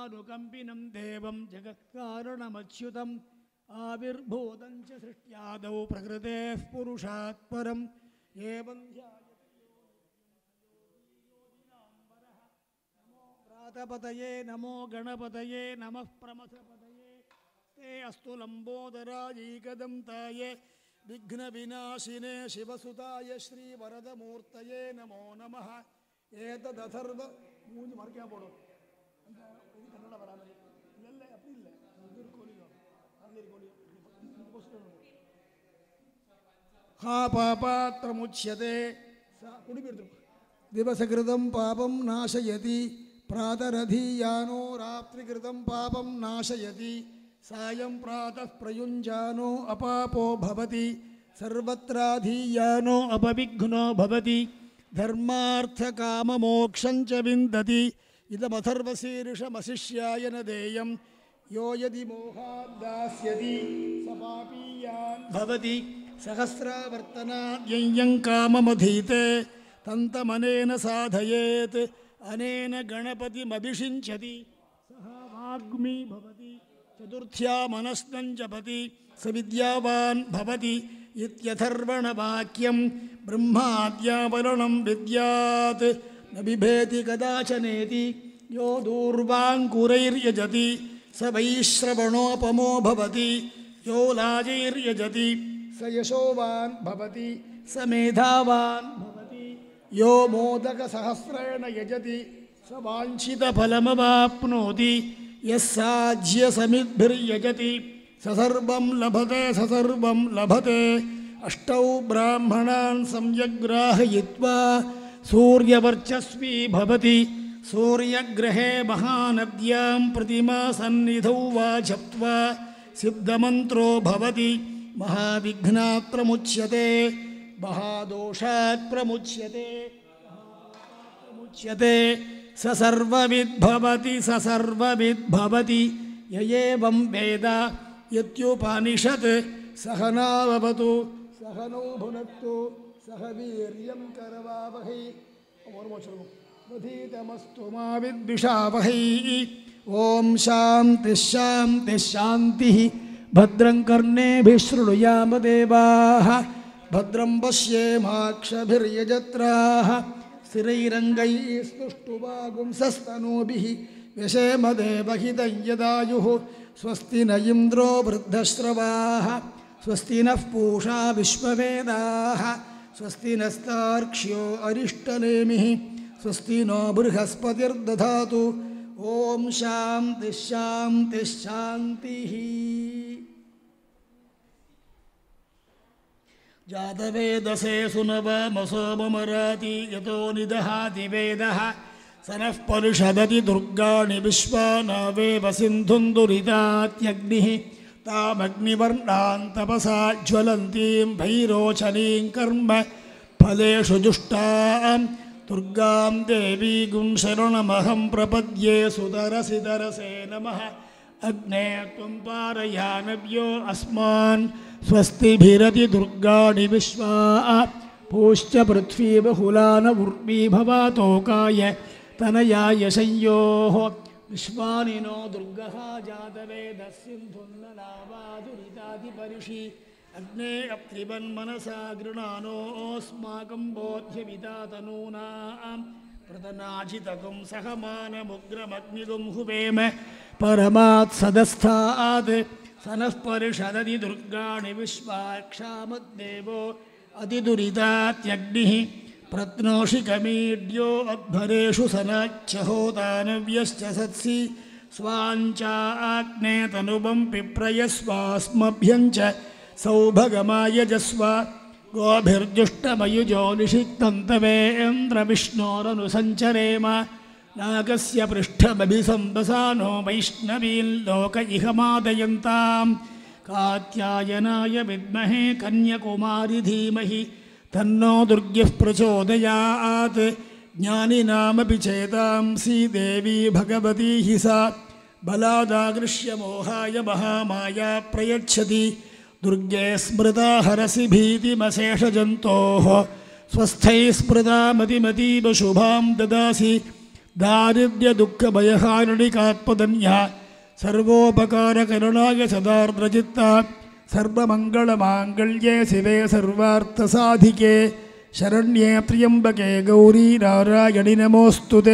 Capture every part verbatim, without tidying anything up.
सर्वानुकम्पिनं देवं जगत्कारणमच्युतम् आविर्भूतं च सृष्ट्यादौ प्रकृतेः पुरुषात् परं एवं नमो प्रातपतये नमो गणपतये नमः प्रमथपतये ते अस्तु लम्बोदरायैकदन्ताय विघ्नविनाशिने शिवसुताय श्रीवरदमूर्तये नमो नमः एतदथर्व मूंज मर क्या बोलो कन्नड़ बराबर ಇಲ್ಲ ಅಪ್ಪಿ ಇಲ್ಲ ಇದ್ರ ಕೋಲಿಯೋ ಅಲ್ಲಿ ಕೋಲಿಯೋ ಹಾ ಪಾಪಾತ್ರ ಮುಚ್ಯತೆ ಕುಡಿಬಿಡ್ತು ದಿವಸಕೃತಂ ಪಾಪಂ ನಾಶಯತಿ ಪ್ರಾತರಧೀಯಾನೋ ರಾತ್ರಿಕೃತಂ ಪಾಪಂ ನಾಶಯತಿ ಸಾಯಂ ಪ್ರಾತಃ ಪ್ರಯುಂಜಾನೋ ಅಪಾಪೋ ಭವತಿ ಸರ್ವತ್ರಾಧೀಯಾನೋ ಅಪವಿಘ್ನೋ ಭವತಿ ಧರ್ಮಾರ್ಥಕಾಮಮೋಕ್ಷಂಚ ವಿಂದತಿ ಇದಮಥರ್ವಶೀರ್ಷಮಶಿಷ್ಯಾಯ ನ ದೇಯಂ ಯೋ ಯದಿ ಮೋಹಾದ್ದಾಸ್ಯತಿ ಸ ಪಾಪೀಯಾನ್ ಭವತಿ ಸಹಸ್ರಾವರ್ತನಾದ್ಯಯ್ಯಂ ಕಾಮಮಧೀತೆ ತಂತಮನೇನ ಸಾಧಯೇತ್ ಅನೇನ ಗಣಪತಿಮಭಿಷಿಂಚತಿ ಸಹ ವಾಗ್ಮಿ ಭವತಿ ಚತುರ್ಥ್ಯಾ ಮನಸ್ನಂ ಜಪತಿ ಸ ವಿದ್ಯಾವಾನ್ ಭವತಿ ಇತ್ಯಥರ್ವಣವಾಕ್ಯಂ ಬ್ರಹ್ಮಾದ್ಯಾವರಣಂ ವಿದ್ಯಾತ್ ನ ಬಿಭೇತಿ ಕದಾಚನೇತಿ ಯೋ ದೂರ್ವಾಂಕುರೈರ್ಯಜತಿ ಸ ವೈಶ್ರವಣೋಪಮೋ ಭವತಿ ಯೋ ಲಾಜೈರ್ಯಜತಿ ಸ ಯಶೋವಾನ್ ಭವತಿ ಸ ಮೇಧಾವಾನ್ ಭವತಿ ಯೋ ಮೋದಕಸಹಸ್ರೇಣ ಯಜತಿ ಸ ವಾಂಛಿತಫಲಮವಾಪ್ನೋತಿ ಯಸ್ಸಾಜ್ಯ ಸಮಿದ್ಭಿರ್ಯಜತಿ ಸ ಸರ್ವಂ ಲಭತೆ ಸ ಸರ್ವಂ ಲಭತೆ ಅಷ್ಟೌ ಬ್ರಾಹ್ಮಣಾನ್ ಸಂಯಗ್ರಾಹಯಿತ್ವಾ ಸೂರ್ಯವರ್ಚಸ್ವಿ ಭವತಿ ಸೂರ್ಯಗ್ರಹೇ ಮಹಾನದ್ಯಾಂ ಪ್ರತಿಮಾ ಸನ್ನಿಧೌ ವಾ ಜಪ್ತ್ವಾ ಸಿದ್ಧಮಂತ್ರೋ ಭವತಿ ಮಹಾವಿಘ್ನಾತ್ ಪ್ರಮುಚ್ಯತೆ ಮಹಾದೋಷಾತ್ ಪ್ರಮುಚ್ಯತೆ ಪ್ರಮುಚ್ಯತೆ ಸ ಸರ್ವವಿದ್ ಭವತಿ ಸ ಸರ್ವವಿದ್ ಭವತಿ ಯ ಏವಂ ವೇದ ಯತ್ಯುಪನಿಷತ್ ಸಹನಾವವತು ಸಹನೌ ಭುನಕ್ತು ಸಹ ವೀರ್ಯಂ ಕರವಾವಹೈ ವಧೀತಮಸ್ತು ಮಾ ವಿದ್ವಿಷಾವಹೈ ಓಂ ಶಾಂತಿ ಶಾಂತಿ ಶಾಂತಿ ಭದ್ರಂ ಕರ್ಣೇಭಿಃ ಶೃಣುಯಾಮ ದೇವಾಃ ಭದ್ರಂ ಪಶ್ಯೇಮಾಕ್ಷಭಿರ್ಯಜತ್ರಾಃ ಸ್ಥಿರೈರಂಗೈಃ ಸ್ತುಷ್ಟುವಾಗುಂಸಸ್ತನೂಭಿಃ ವ್ಯಶೇಮ ದೇವಹಿತಂ ಯದಾಯುಃ ಸ್ವಸ್ತಿ ನ ಇಂದ್ರೋ ವೃದ್ಧಶ್ರವಾಃ ಸ್ವಸ್ತಿ ನಃ ಪೂಷಾ ವಿಶ್ವವೇದಾಃ ಸ್ವಸ್ತಿ ನಸ್ತಾರ್ಕ್ಷ್ಯೋ ಅರಿಷ್ಟನೇಮಿಃ ಸ್ವಸ್ತಿ ನೋ ಬೃಹಸ್ಪತಿರ್ದಧಾತು ಓಂ ಶಾಂತಿ ಶಾಂತಿ ಶಾಂತಿ ಜಾತವೇದಸೇ ಸುನವಮಸೋ ಮಮರಾತಿ ಯತೋ ನಿದಹಾತಿ ವೇದಃ ಸನಃ ಪರಿಷದತಿ ದುರ್ಗಾಣಿ ವಿಶ್ವಾನಾವೇವ ಸಿಂಧುಂ ದುರಿತಾತ್ಯಗ್ನಿಃ ತಾಮಗ್ನಿವರ್ಣಾನ್ ತಪಸಾ ಜ್ವಲಂತೀಂ ಭೈರೋಚನೀಂ ಕರ್ಮ ಫಲೇಷು ಜುಷ್ಟಾಂ ದುರ್ಗಾಂ ದೇವೀಗುಂ ಶರಣಮಹಂ ಪ್ರಪದ್ಯೆ ಸುತರಸಿ ತರಸೇ ನಮಃ ಅಗ್ನೇ ತ್ವಂ ಪಾರಯಾನವ್ಯೋ ಅಸ್ಮಾನ್ ಸ್ವಸ್ತಿಭಿರತಿ ದುರ್ಗಾಣಿ ವಿಶ್ವಾ ಪೂಶ್ಚ ಪೃಥ್ವೀ ಬಹುಲಾನ ಉರ್ವೀ ಭವಾತೋಕಾಯ ತನಯಾಯ ಸಂಯೋಃ ವಿಶ್ವಾನಿ ನೋ ದುರ್ಗಃ ಜಾತವೇದಃ ಸಿಂಧುನ್ನನಾವಾದುರಿತಾದಿಪರಿಷಿ ಅಗ್ನೇ ಅಪ್ತ್ರಿವನ್ಮನಸಾ ಗೃಣಾನೋಸ್ಮಾಕಂ ಬೋಧ್ಯವಿತಾತನೂನಾಂ ಪ್ರತನಾಜಿತಕಂ ಸಹಮಾನಮುಗ್ರಮಗ್ನಿಗುಂ ಹುವೇಮ ಪರಮಾತ್ ಸದಸ್ಥಾತ್ ಸನಃ ಪರಿಷದತಿ ದುರ್ಗಾಣಿ ವಿಶ್ವಾಕ್ಷಾಮದ್ದೇವೋ ಅತಿದುರಿತಾತ್ಯಗ್ನಿಃ ಪ್ರತ್ನೋಷಿಕಮೀಡ್ಯೋ ಅಧ್ವರೇಷು ಸನಾಚ್ಛ ಹೋತಾನವ್ಯಶ್ಚ ಸತ್ಸಿ ಸ್ವಾಂಚಾಗ್ನೇ ತನುಬಂ ಪಿಪ್ರಯಸ್ವಾಸ್ಮಭ್ಯಂಚ ಸೌಭಗಮಾಯಜಸ್ವ ಗೋಭಿರ್ಜುಷ್ಟಮಯುಜೋ ನಿಷಿಕ್ತಂತವೇಂದ್ರವಿಷ್ಣೋರನು ಸಂಚರೇಮ ನಾಗಸ್ಯ ಪೃಷ್ಠಮಭಿಸಂಬಸಾನೋ ವೈಷ್ಣವೀನ್ ಲೋಕ ಇಹ ಮಾದಯಂತಾಂ ಕಾತ್ಯಾಯನಾಯ ವಿದ್ಮಹೇ ಕನ್ಯಕುಮಾರಿ ಧೀಮಹಿ ತನ್ನೋ ದುರ್ಗ್ಯಃ ಪ್ರಚೋದಯಾತ್ ಜ್ಞಾನಿನಾಮಪಿ ಚೇತಾಂಸಿ ದೇವಿ ಭಗವತಿ ಹಿ ಸಾ ಬಲಾದಾಗೃಶ್ಯ ಮೋಹಾಯ ಮಹಾಮಾಯಾ ಪ್ರಯಚ್ಛತಿ ದುರ್ಗೆ ಸ್ಮೃತಾ ಹರಸಿ ಭೀತಿಮಶೇಷಜಂತೋಃ ಸ್ವಸ್ಥೈ ಸ್ಮೃತಾ ಮತಿಮತೀವ ಶುಭಾಂ ದದಾಸಿ दारिद्र्य दुःख भयहारिणिकात्मधन्यः सर्वोपकारकरुणाय सदार्द्रचित्ता सर्वमङ्गलमाङ्गल्ये शिवे सर्वार्थसाधिके शरण्ये त्र्यम्बके गौरी नारायणि नमोऽस्तुते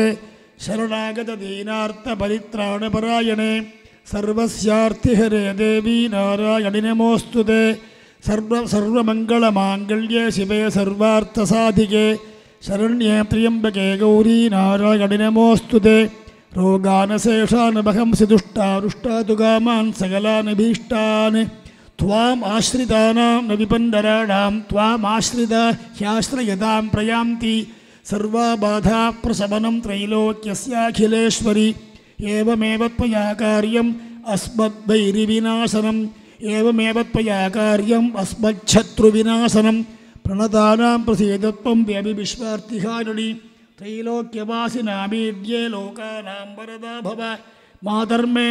शरणागतदीनार्तपरित्राणपरायणे सर्वस्यार्थिहरे देवी नारायणि नमोऽस्तुते सर्व सर्वमङ्गलमाङ्गल्ये शिवे सर्वार्थसाधिके शरण्ये त्र्यम्बके गौरी नारायणि नमोऽस्तुते रोगानशेषानभहंसि दुष्टारुष्टातुकामान् सकलानभीष्टान् त्वाम् आश्रितानां न विपन्नराणां त्वाम् आश्रिता ह्याश्रयतां प्रयान्ति सर्वाबाधा प्रशमनं त्रैलोक्यस्याखिलेश्वरि एवमेव त्वया कार्यम् अस्मद्वैरिविनाशनम् एवमेव त्वया कार्यम् अस्मच्छत्रुविनाशनं प्रणतानां प्रसीदत्वं देवि विश्वार्तिहारिणि त्रैलोक्यवासिनामीड्ये लोकानां वरदा भव माधर्मे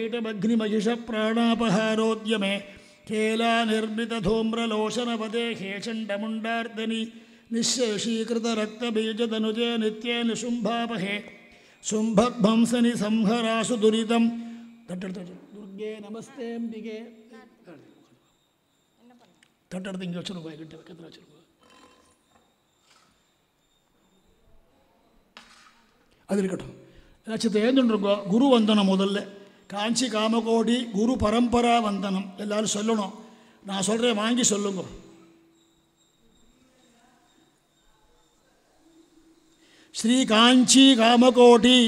मधुकैटमग्निमहिषप्राणापहारोद्यमे केलानिर्मितधूम्रलोचनवदेहे चण्डमुण्डार्दनि निःशेषीकृतरक्तबीजदनुजे नित्ये निशुम्भापहे शुम्भध्वंसनि संहरासु दुरितं दुर्गे नमस्ते अम्बिके தட்டெடுத்து இங்கே வச்சுருக்கோம் என்கிட்ட பக்கத்தில் வச்சுருக்கோம் அது இருக்கட்டும் ஏதாச்சும் தேர்ந்துருக்கோம் குரு வந்தனம் முதல்ல காஞ்சி காமகோடி குரு பரம்பரா வந்தனம் எல்லாரும் சொல்லணும் நான் சொல்கிறேன் வாங்கி சொல்லுங்க ஸ்ரீ காஞ்சி காமகோடி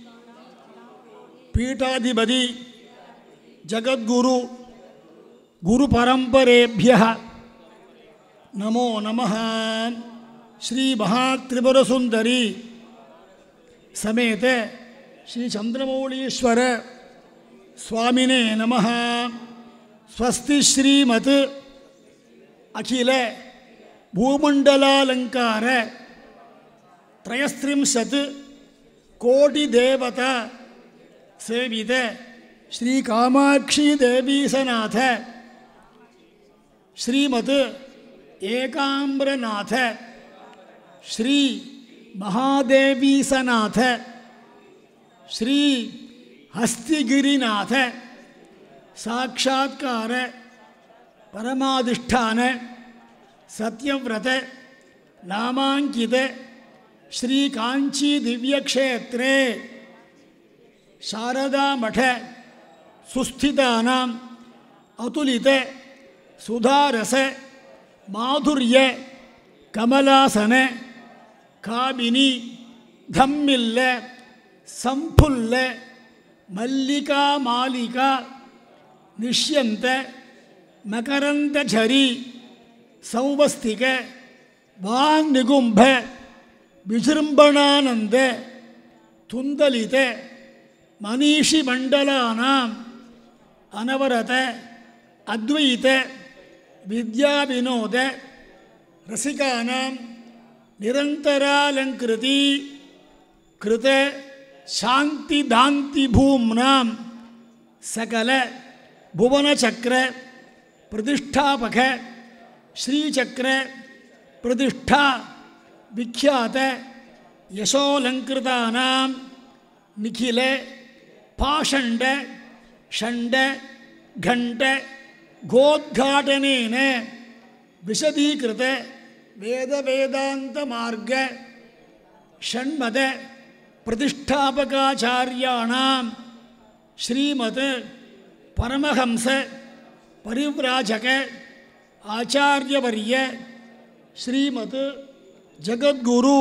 பீட்டாதிபதி ஜகத்குரு குரு பரம்பரேபியः नमो नमः श्री महात्रिपुर सुंदरी समेत श्री चंद्रमौलीश्वर स्वामिने नमः स्वस्ति श्रीमत् अखिल भूमंडलालंकार त्रयस्त्रिंशत् कोटि देवता सेवित श्री कामाक्षी देवी सनाथ श्रीमत् एकाम्रनाथ श्री महादेवी सनाथ श्री हस्तिगिरिनाथ साक्षात्कार परमाधिष्ठान सत्यव्रत नामांकित श्री कांची दिव्यक्षेत्रे शारदा मठ सुस्थितानां अतुलित सुधारस माधुर्य कमलासन कामिनी धम्मिल्ल संफुल्ल मल्लिका मालिका निश्यंत मकरंद झरी सौवस्तिक वांगनिगुंभ विजृंभणानंद तुंदलित मनीषी मंडलानां अनवरत अद्वैत विद्या विनोद रसिकानां निरंतरालंकृति कृत शांति दांति भूम्नां सकल भुवनचक्र प्रतिष्ठापक श्रीचक्र प्रतिष्ठा विख्यात यशोलंकृतानां निखिल पाषंड षंड घंट गोद्घाटनेन विशदीकृत वेद वेदांत मार्ग षण्मद प्रतिष्ठापकाचार्याणां श्रीमत् परमहंस परिव्राजक आचार्यवर्य श्रीमत् जगद्गुरु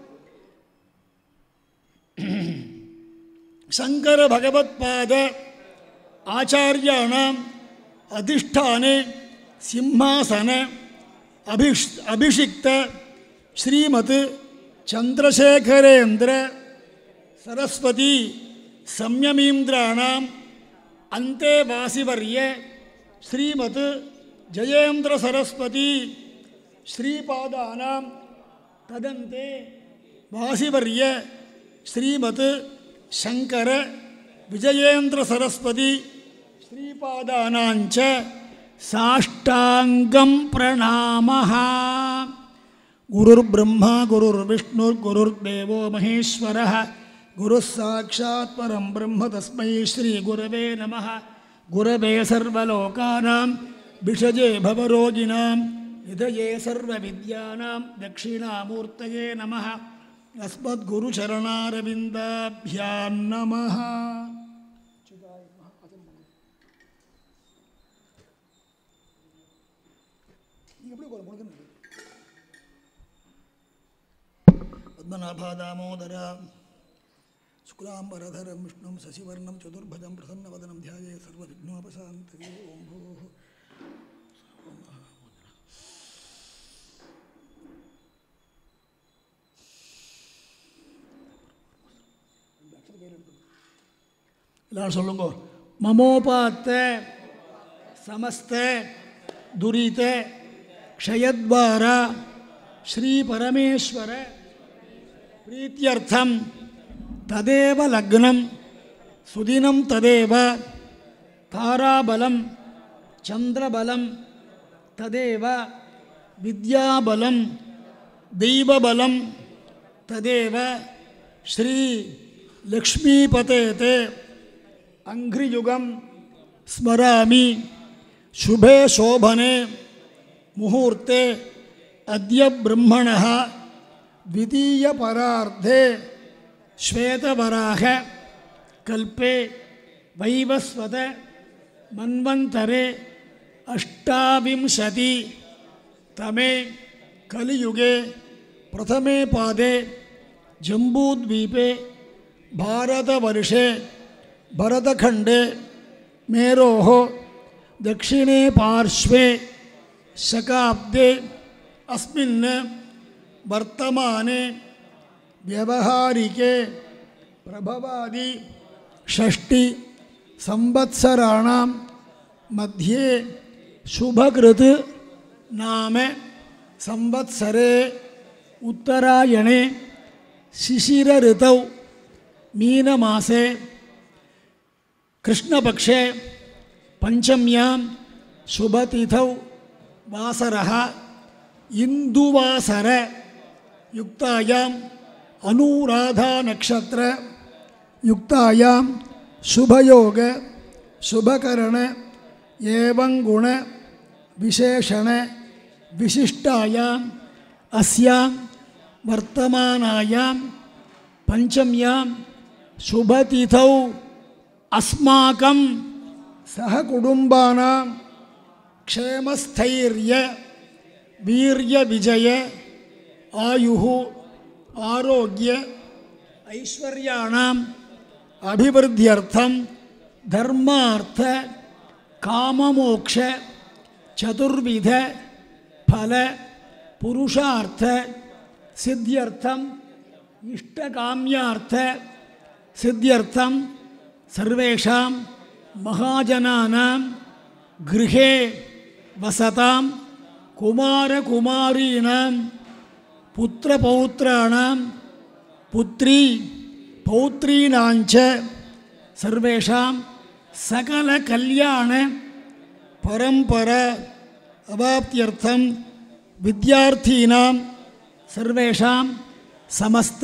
शंकर भगवत्पाद आचार्याणाम् अधिष्ठाने सिंहासन अभिष अभिषिक्त श्रीमत् चंद्रशेखरेन्द्र सरस्वती संयमीन्द्राणाम् अंतेवासिवर्य श्रीमत् जयेन्द्र सरस्वती श्रीपादानां तदन्ते वासिवर्य श्रीमत् शंकर विजयेन्द्र सरस्वती श्रीपादानांच साष्टांगं प्रणामः। गुरुर्ब्रह्मा गुरुर्विष्णुर्गुरुर्देवो महेश्वरः गुरुः साक्षात् परं ब्रह्म तस्मै श्रीगुरवे नमः। गुरवे सर्वलोकानां विषजे भवरोगिणां निधये सर्वविद्यानां दक्षिणामूर्तये नमः। अस्मद्गुरुचरणारविन्दाभ्यां नमः। पद्मनाभादामोदर शुक्लाम्बरधरं विष्णुं शशिवर्णं चतुर्भुजं प्रसन्नवदनं ध्यायेत् सर्वविघ्नोपशान्तये। ओं भूः எல்லாரும் சொல்லுங்க. மமோபாத்த சமஸ்த துரித க்ஷயத்வாரா ஸ்ரீ பரமேஸ்வர பிரீத்யர்த்தம் ததேவ லக்னம் சுதினம் ததேவ தாராபலம் சந்திரபலம் ததேவ வித்யாபலம் தெய்வபலம் ததேவ ஸ்ரீ லக்ஷ்மீபதேதே அங்க்ரியுகம் ஸ்மராமி சுபே சோபனே முகூர்த்தே அத்ய பிரம்மணः द्वितीय परार्धे श्वेतवराह कल्पे वैवस्वत मन्वन्तरे अष्टाविंशति तमे कलियुगे प्रथमे पादे जम्बूद्वीपे भारतवर्षे भरतखण्डे मेरोः दक्षिणे पार्श्वे शकाब्दे अस्मिन् वर्तमाने व्यवहारिके प्रभवादि षष्टि संवत्सराणां मध्ये शुभकृत् नाम संवत्सरे उत्तरायणे शिशिर ऋतौ मीनमासे कृष्णपक्षे पंचम्यां शुभतिथौ वासरः इंदुवासर युक्तायां अनुराधा नक्षत्र युक्तायां शुभयोग शुभकरण एवं गुण विशेषण विशिष्टायां अस्यां वर्तमानायां पंचम्यां शुभतिथौ अस्माकं सहकुटुम्बानां क्षेमस्थैर्य वीर्य विजय आयुः आरोग्य ऐश्वर्याणाम् अभिवृद्ध्यर्थं धर्मार्थ काममोक्ष चतुर्विध फल पुरुषार्थ सिद्ध्यर्थं इष्टकाम्यार्थ सिद्ध्यर्थं सर्वेषां महाजनानां गृहे वसतां कुमारकुमारीणां पुत्रपौत्राणां पुत्री पौत्रीणाञ्च सर्वेषां सकलकल्याण परम्परा अवाप्त्यर्थं विद्यार्थीनां सर्वेषां समस्त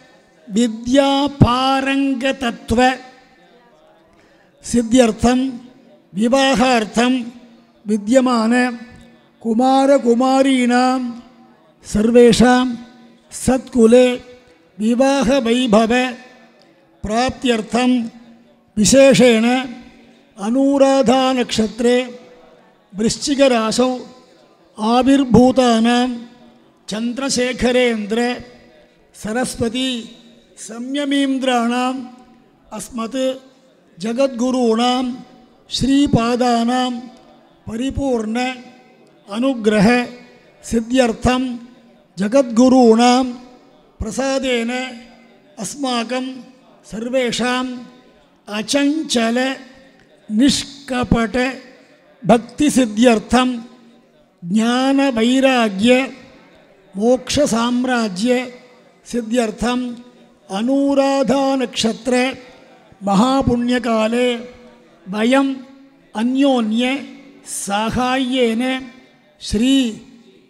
विद्यापारंगतत्व सिद्ध्यर्थं विवाहार्थं विद्यमान कुमारकुमारीणां सर्वेषां सत्कुले विवाह वैभव प्राप्त्यर्थं विशेषेण अनुराधा नक्षत्रे वृश्चिक राशौ आविर्भूतानां चंद्रशेखरेन्द्र सरस्वती संयमीन्द्राणाम् अस्मत् जगद्गुरूणां श्रीपादानां परिपूर्ण अनुग्रह सिद्ध्यर्थं जगद्गुरूणां प्रसादेन अस्माकं सर्वेषां अचंचल निष्कपट भक्ति सिद्ध्यर्थं ज्ञान वैराग्य मोक्ष साम्राज्य सिद्ध्यर्थं अनुराधा नक्षत्र महापुण्यकाले वयं अन्योन्य साहाय्येन श्री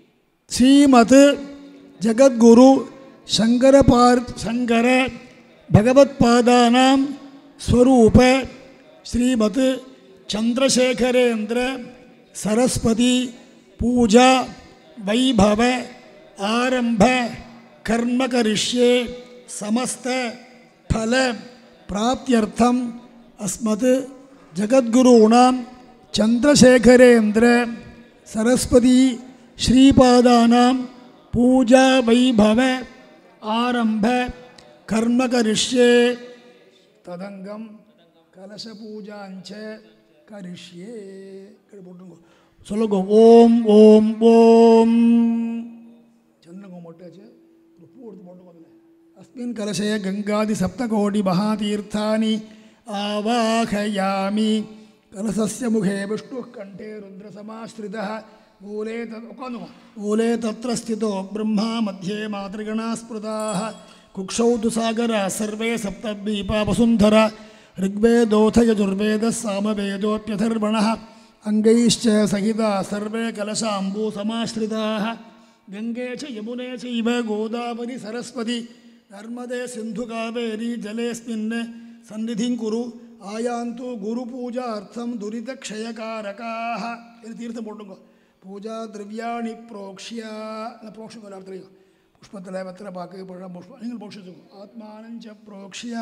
श्रीमत् जगद्गुरु शंकर पार शंकर भगवत्पादानां स्वरूप श्रीमत् चंद्रशेखरेन्द्र सरस्वती पूजा वैभव आरंभ कर्म करिष्ये समस्त फल प्राप्त्यर्थम अस्मत् जगद्गुरूणां चंद्रशेखरेन्द्र सरस्वती श्रीपादानां पूजा वैभव आरंभ कर्म करिष्ये तदंगम कलश पूजांच करिष्ये சொல்லுங்க ஓம் ஓம் ஓம் சந்தனங்க மொட்டாச்சு ஒரு பூ எடுத்து போட்டுக்கோங்க अस्मिन् कलशे गंगादि सप्तकोटि महातीर्थानि आवाहयामि कलशस्य मुखे विष्णुः कंठे रुद्रसमाश्रितः मूले मूले तत्र स्थितो ब्रह्मा मध्ये मातृगणा स्मृताः कुक्षौ तु सागरः सर्वे सप्तद्वीपा वसुन्धरा ऋग्वेदोऽथ यजुर्वेदः सामवेदोऽप्यथर्वणः अंगैश्च सहिता सर्वे कलशाम्बू समाश्रिताः गंगे च यमुने चैव गोदावरी सरस्वती नर्मदे सिंधु कावेरी जलेऽस्मिन् सन्निधिं कुरु आयान्तु गुरुपूजार्थं दुरितक्षयकारकाः इति तीर्थं पोट्टुंगो पूजा द्रव्याणि प्रोक्ष्य प्रोक्ष्य पुष्पतले पत्र पाक पुष्प நீங்கள் போஷிச்சு ஆத்மானம் च प्रोक्ष्य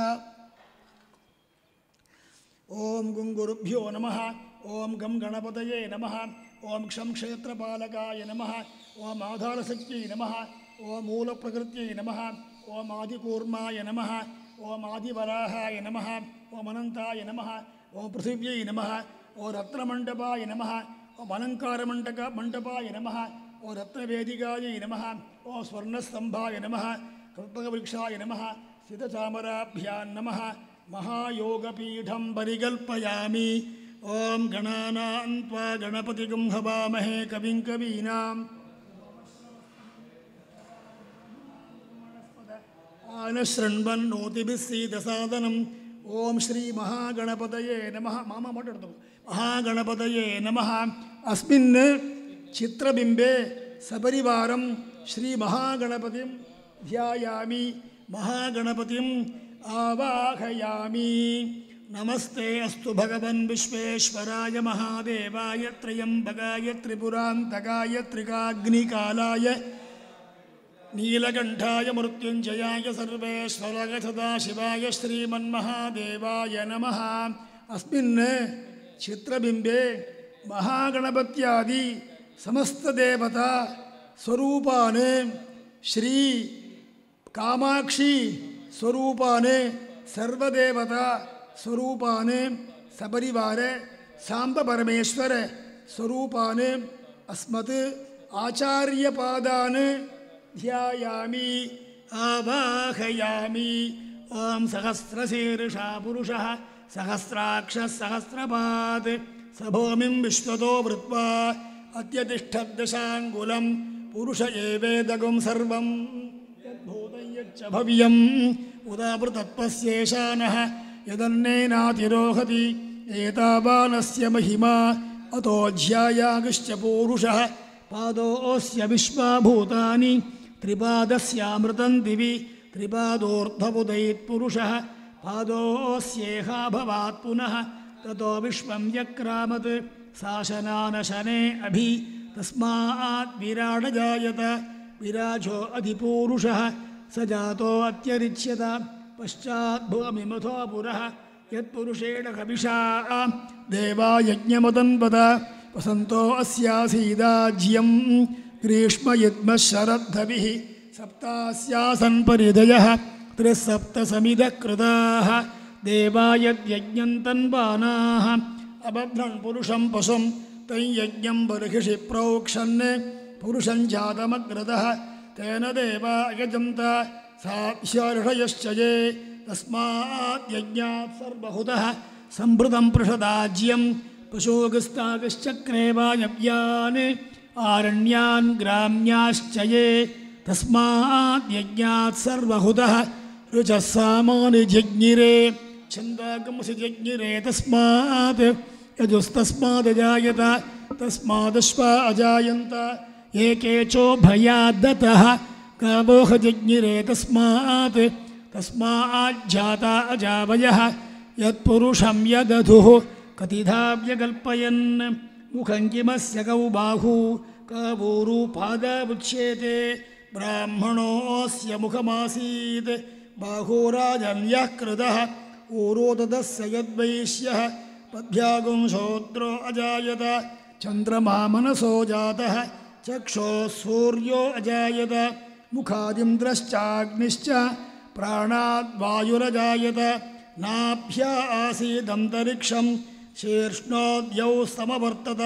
ओम गुं गुरुभ्यो नमः ओम गम गणपतये नमः ओम क्षम क्षेत्रपालकाय नमः ओम आधारशक्त्यै नमः ओम मूलप्रकृत्यै नमः ओम आदिकूर्माय नमः ओम आदिवराहाय नमः ओम अनंताय नमः ओम पृथिव्यै नमः ओम रत्नमण्डपाय नमः ओम अलङ्कारमण्डक मण्डपाय नमः ओम रत्नवेदिकायै नमः ओम स्वर्णस्तंभाय नमः कल्पकवृक्षाय नमः सितचामराभ्यां नमः महायोगपीठं परिकल्पयामि ओम गणानां त्वा गणपतिगुं हवामहे कविं कवीनां आनशृण्वन्नोतिभिस्सीदसादनम् ओम श्री महागणपतये नमः मामा माताडतु महागणपतये नमः अस्मिन् चित्रबिम्बे सपरिवारं श्री महागणपतिं ध्यायामि महागणपतिम् आवाहयामि नमस्ते अस्तु भगवन् विश्वेश्वराय महादेवाय त्र्यम्बकाय त्रिपुरान्तकाय त्रिकाग्निकालाय नीलकण्ठाय मृत्युञ्जयाय सर्वेश्वराय सदाशिवाय श्रीमन्महादेवाय नमः अस्मिन् चित्रबिम्बे महागणपत्यादि समस्तदेवता स्वरूपान् श्री कामाक्षी स्वरूपान् सर्वदेवता स्वरूपान् सपरिवारे सांब परमेश्वर स्वरूपान् अस्मत् आचार्यपादान् ध्यायामि आवाहयामि ओम सहस्रशीर्षा पुरुषः सहस्राक्षः सहस्रपात् सभूमिं विश्वतो वृत्वा अत्यतिष्ठद्दशाङ्गुलं पुरुष एवेदगुं सर्वं यद्भूतं यच्च भव्यम् उदावृतत्वस्येषानः यदन्नेनातिरोहति एतावानस्य महिमा अतोऽध्यायागश्च पूरुषः पादोऽस्य विश्वाभूतानि त्रिपादस्यामृतं दिवि त्रिपादोर्ध्वपुदैत्पुरुषः पादोऽस्येहाभवात् पुनः ततो विश्वं यक्रामत् शासनानशने अभि तस्मात् विराडजायत विराजो अधिपूरुषः स जातो अत्यरिच्यत पश्चाद्भूमिमथो पुरः यत्पुरुषेण कविषा देवा यज्ञमदन्वत वसन्तो अस्यासीदाज्यं ग्रीष्मयुग्मः शरद्धविः सप्तास्यासन् परिधयः त्रिसप्तसमिधः कृताः देवा यद्यज्ञं तन्वानाः अबध्नन् पुरुषं पशुं तञ्यज्ञं बर्हिषि प्रोक्षन् पुरुषं जातमग्रतः तेन देवा यजन्त साक्ष्यर्षयश्च ये तस्मात् यज्ञात् सर्वहुतः सम्भृतं पृषदाज्यं पशुगस्तागश्चक्रे वायव्यान् आरण्यान् ग्राम्याश्च ये तस्मात् यज्ञात् सर्वहुतः ऋचः सामानि जज्ञिरे छन्दागमसि जज्ञिरे तस्मात् यजुस्तस्मादजायत तस्मादश्वा अजायन्त एकेचो भयाद्दतः गावोह जज्ञिरे तस्मात् तस्माज्जाता अजावयः यत्पुरुषं यदधुः कतिधा व्यकल्पयन् मुखं किमस्य कौ बाहू कवोरु पादमुच्येते ब्राह्मणोऽस्य मुखमासीत् बाहुराजन्यः कृतः ऊरोदस्य यद्वैश्यः पद्भ्यागुं श्रोत्रो अजायत चन्द्रमा मनसो जातः चक्षुः सूर्यो अजायत मुखादिन्द्रश्चाग्निश्च प्राणाद्वायुरजायत नाभ्या आसीदन्तरिक्षं शीर्ष्णोद्यौ समवर्तत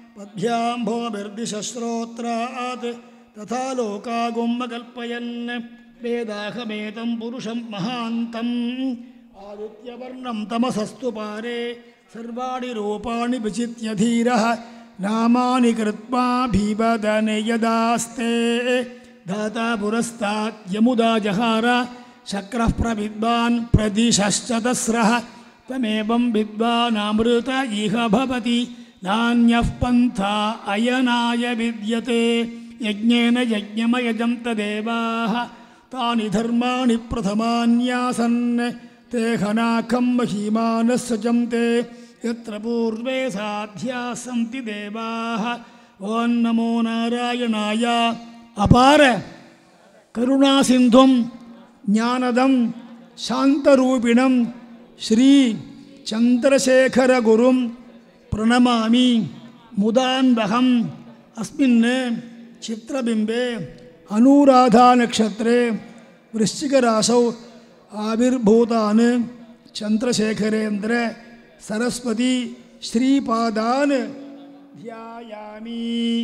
पद्भ्याम्भोभिर्दिशश्रोत्रात् तथा लोकागुम्मकल्पयन् वेदाहमेतं पुरुषं महान्तम् आदित्यवर्णं तमसस्तु पारे सर्वाणि रूपाणि विचित्य धीरः नामानि कृत्वा भीवदने यदास्ते धाता पुरस्तात् यमुदा जहार शक्रः प्रविद्वान् प्रदिशश्च तस्रः तमेवं विद्वानामृत इह भवति नान्यः पन्था अयनाय विद्यते यज्ञेन यज्ञमयजं तदेवाः तानि धर्माणि प्रथमान्यासन् ते हनाखं महीमानः सजन्ते यत्र पूर्वे साध्या सन्ति देवाः ॐ नमो नारायणाय अपार करुणासिन्धुं ज्ञानदं शान्तरूपिणं श्री चन्द्रशेखरगुरुं प्रणमामि मुदान्वहम् अस्मिन् चित्रबिम्बे अनुराधा नक्षत्रे वृश्चिकराशौ आविर्भूतान् चन्द्रशेखरेन्द्र सरस्वती श्रीपादान् ध्यायामि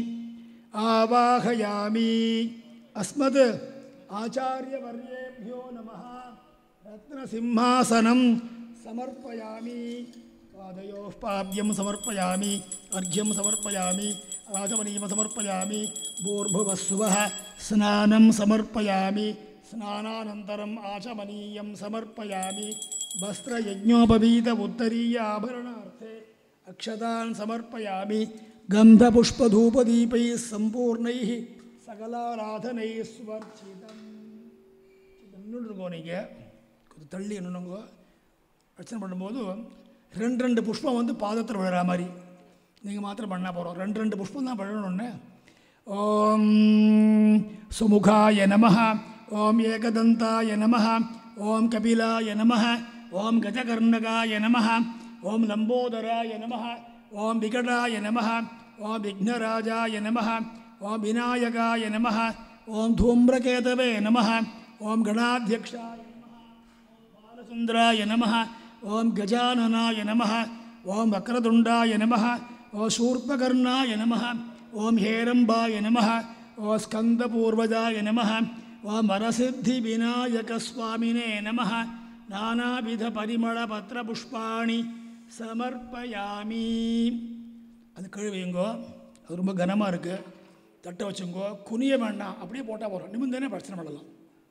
आवाहयामि अस्मद् आचार्यवर्येभ्यो नमः रत्नसिंहासनं समर्पयामि पादयोः पाद्यं समर्पयामि अर्घ्यं समर्पयामि आचमनीयं समर्पयामि भूर्भुवस्सुवः स्नानं समर्पयामि स्नानानन्तरम् आचमनीयं समर्पयामि वस्त्रयज्ञोपवीत उत्तरीय आभरणार्थे अक्षतान् समर्पयामि गन्धपुष्पधूपदीपैः सम्पूर्णैः सकलाराधनैः स्वर्चितम् இன்னொன்று நீங்கள் கொஞ்சம் தள்ளி என்னங்க அர்ச்சனை பண்ணும்போது ரெண்டு ரெண்டு புஷ்பம் வந்து பாதத்தில் விழுற மாதிரி நீங்கள் மாத்திரம் பண்ணால் போகிறோம் ரெண்டு ரெண்டு புஷ்பம் தான் பண்ணணுன்னு ஓம் சுமுகாய நமः ஓம் ஏகதந்தாய நமः ஓம் கபிலாய நமः ஓம் கஜகர்ணகாய நமः ஓம் லம்போதராய நமः ஓம் விகடாய நமः ஓம் விக்னராஜாய நமः ஓம் விநாயகாய நமः ஓம் தூம்ரகேதவே நமः ஓம் கணாध्यक्षाय நமः ஓம் பாலசுந்தராய நமः ஓம் கஜானனாய நமः ஓம் வக்ரதுண்டாய நமः ஓம் शूर्पकर्णाय नमः ओम हेरंबाय नमः ओम स्कंदपूर्वजाय नमः ओम वरसिद्धिविनायकस्वामिने नमः नानाविधपरिमलपत्रपुष्पाणि समर्पयामि அது கழுவிங்கோ அது ரொம்ப கனமாக இருக்குது தட்டை வச்சுங்கோ குனிய வேண்டாம் அப்படியே போட்டால் போகிறோம் நிமிந்தனே பிரச்சனை பண்ணலாம்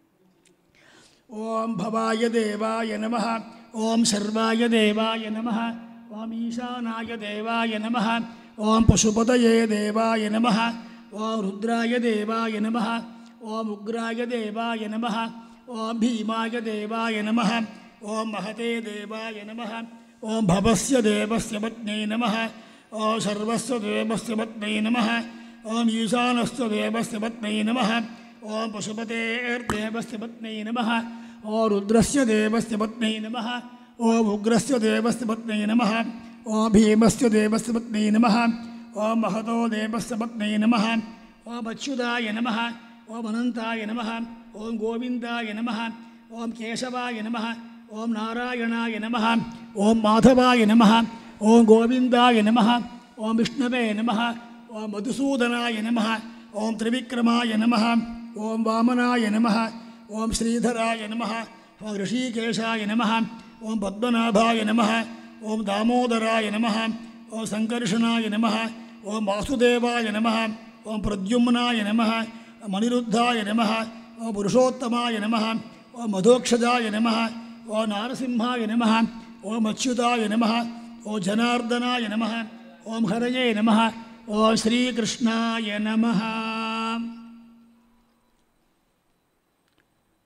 ஓம் பவாய தேவாய நமः ஓம் சர்வாய தேவாய நமः ஓம் ஈசானாய தேவாய நமः ஓம் பசுபதயே தேவாய நமः ஓம் ருத்ராய தேவாய நமः ஓம் உக்ராய தேவாய நமः ஓம் பீமாய தேவாய நமः ஓம் மகதே தேவாய நமः ஓம் பவஸ்ய தேவஸ்ய பத்னை நமः ஓம் சர்வஸ்ய தேவஸ்ய பத்னை நமः ஓம் ஈசானஸ்ய தேவஸ்ய பத்னை நமः ஓம் பசுபதேர்தேவஸ்ய பத்னை நமः ஓம் ருத்ரஸ்ய தேவஸ்ய பத்னை நமः ஓம் உக்ரஸ்ய தேவஸ்ய பத்னை நமः ஓம் பீமஸ்ய தேவஸ்ய பத்னை நமः ஓம் மகதோ தேவஸ்ய பத்னை நமः ஓம் அச்சுதாய நமः ஓம் அனந்தாய நமः ஓம் கோவிந்தாய நமः ஓம் கேசவாய நமः ஓம் நாராயணாய நமः ஓம் மாதவாய நமः ஓம் கோவிந்தாய நமः ஓம் விஷ்ணவே நமः ஓம் மதுசூதனாய நமः ஓம் திரிவிக்ரமாய நமः ஓம் வாமனாய நமः ஓம் ஸ்ரீதராய நமः ஓம் ரிஷிகேஷாய நமः ஓம் பத்மநாபாய நமः ஓம் தாமோதராய நமः ஓம் சங்கர்ஷனாய நமः ஓம் வாசுதேவாய நமः ஓம் பிரத்யும்னாய நமः ஓம் அனிருத்தாய நமः ஓம் புருஷோத்தமாய நமः ஓம் மதோக்ஷஜாய நமः ஓம் நாரசிம்ஹாய நமः ஓம் அச்சுதாய நமः ஓம் ஜனார்தனாய நமः ஓம் ஹரயே நமः ஓம் ஸ்ரீகிருஷ்ணாய நமः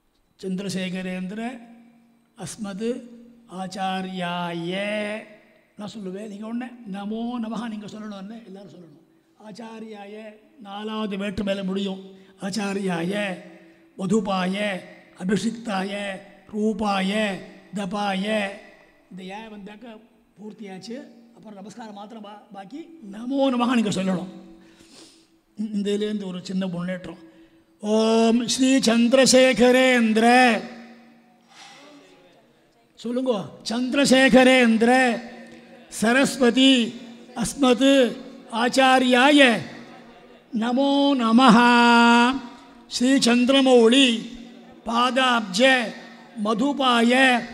சந்திரசேகரேந்திர அஸ்மது ஆச்சாரியாய நான் சொல்லுவேன். நீங்கள் ஒன்று நமோ நமஹா நீங்கள் சொல்லணும்னு எல்லோரும் சொல்லணும். ஆச்சாரியாய நாலாவது வேற்று மேலே முடியும். ஆச்சாரியாய மதுபாய அபிஷிக்தாய ரூபாய தபாய இந்த ஏ வந்தாக்க பூர்த்தியாச்சு. அப்புறம் நமஸ்காரம் மாத்திரம் பா பாக்கி நமோ நமஹா நீங்கள் சொல்லணும். இந்த இதுலேருந்து ஒரு சின்ன முன்னேற்றம். ஓம் ஸ்ரீ சந்திரசேகரேந்திர சொல்லுங்க. சந்திரசேகரேந்திர சரஸ்வதி அஸ்மத் ஆச்சாரியாய நமோ நமஹ. ஸ்ரீ சந்திரமௌலி பாதாப்ஜ மதுபாய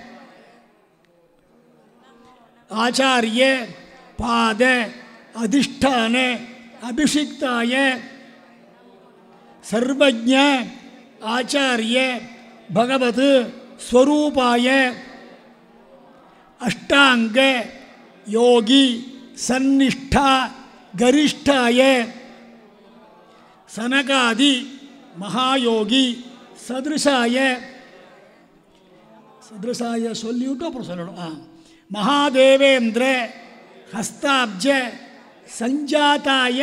ஆச்சாரிய பாத அதிஷ்டான அபிஷிக்தாய சர்வஜ்ஞ ஆச்சாரிய பகவத் ஸ்வரூபாய அஷ்டாங்க யோகி சந்நிஷ்டா கரிஷ்டாய சனகாதி மகாயோகி சதுருசாய சதுருசாய சொல்லிவிட்டு அப்புறம் சொல்லணும். மகாதேவேந்திர ஹஸ்தாப்ஜ சஞ்சாதாய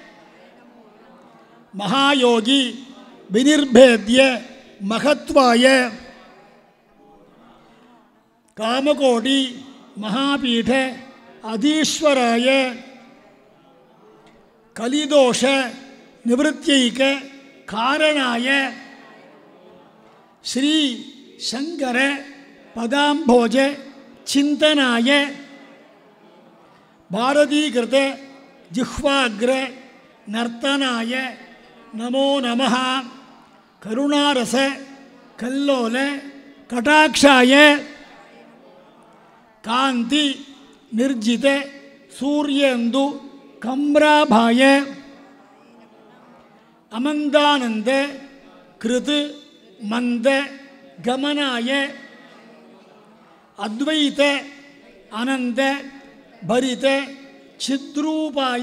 மகாயோகி வினிர்பேத்ய மகத்வாய காமகோடி மகாபீட அதீஸ்வராய கலிதோஷ நிவృత్యைக காரணாய ஸ்ரீ சங்கர பதாம்போஜ சிந்தனாய பாரதீகிருத ஜிஹ்வாக்ர நர்த்தனாய நமோ நமஹ. கருணாரச கல்லோல கடாட்சாய காந்தி நிர்ஜித சூரியந்து கம்ராபாய அமந்தானந்த கிருது மந்த கமனாய அத்வைத அனந்த பரித சித்ரூபாய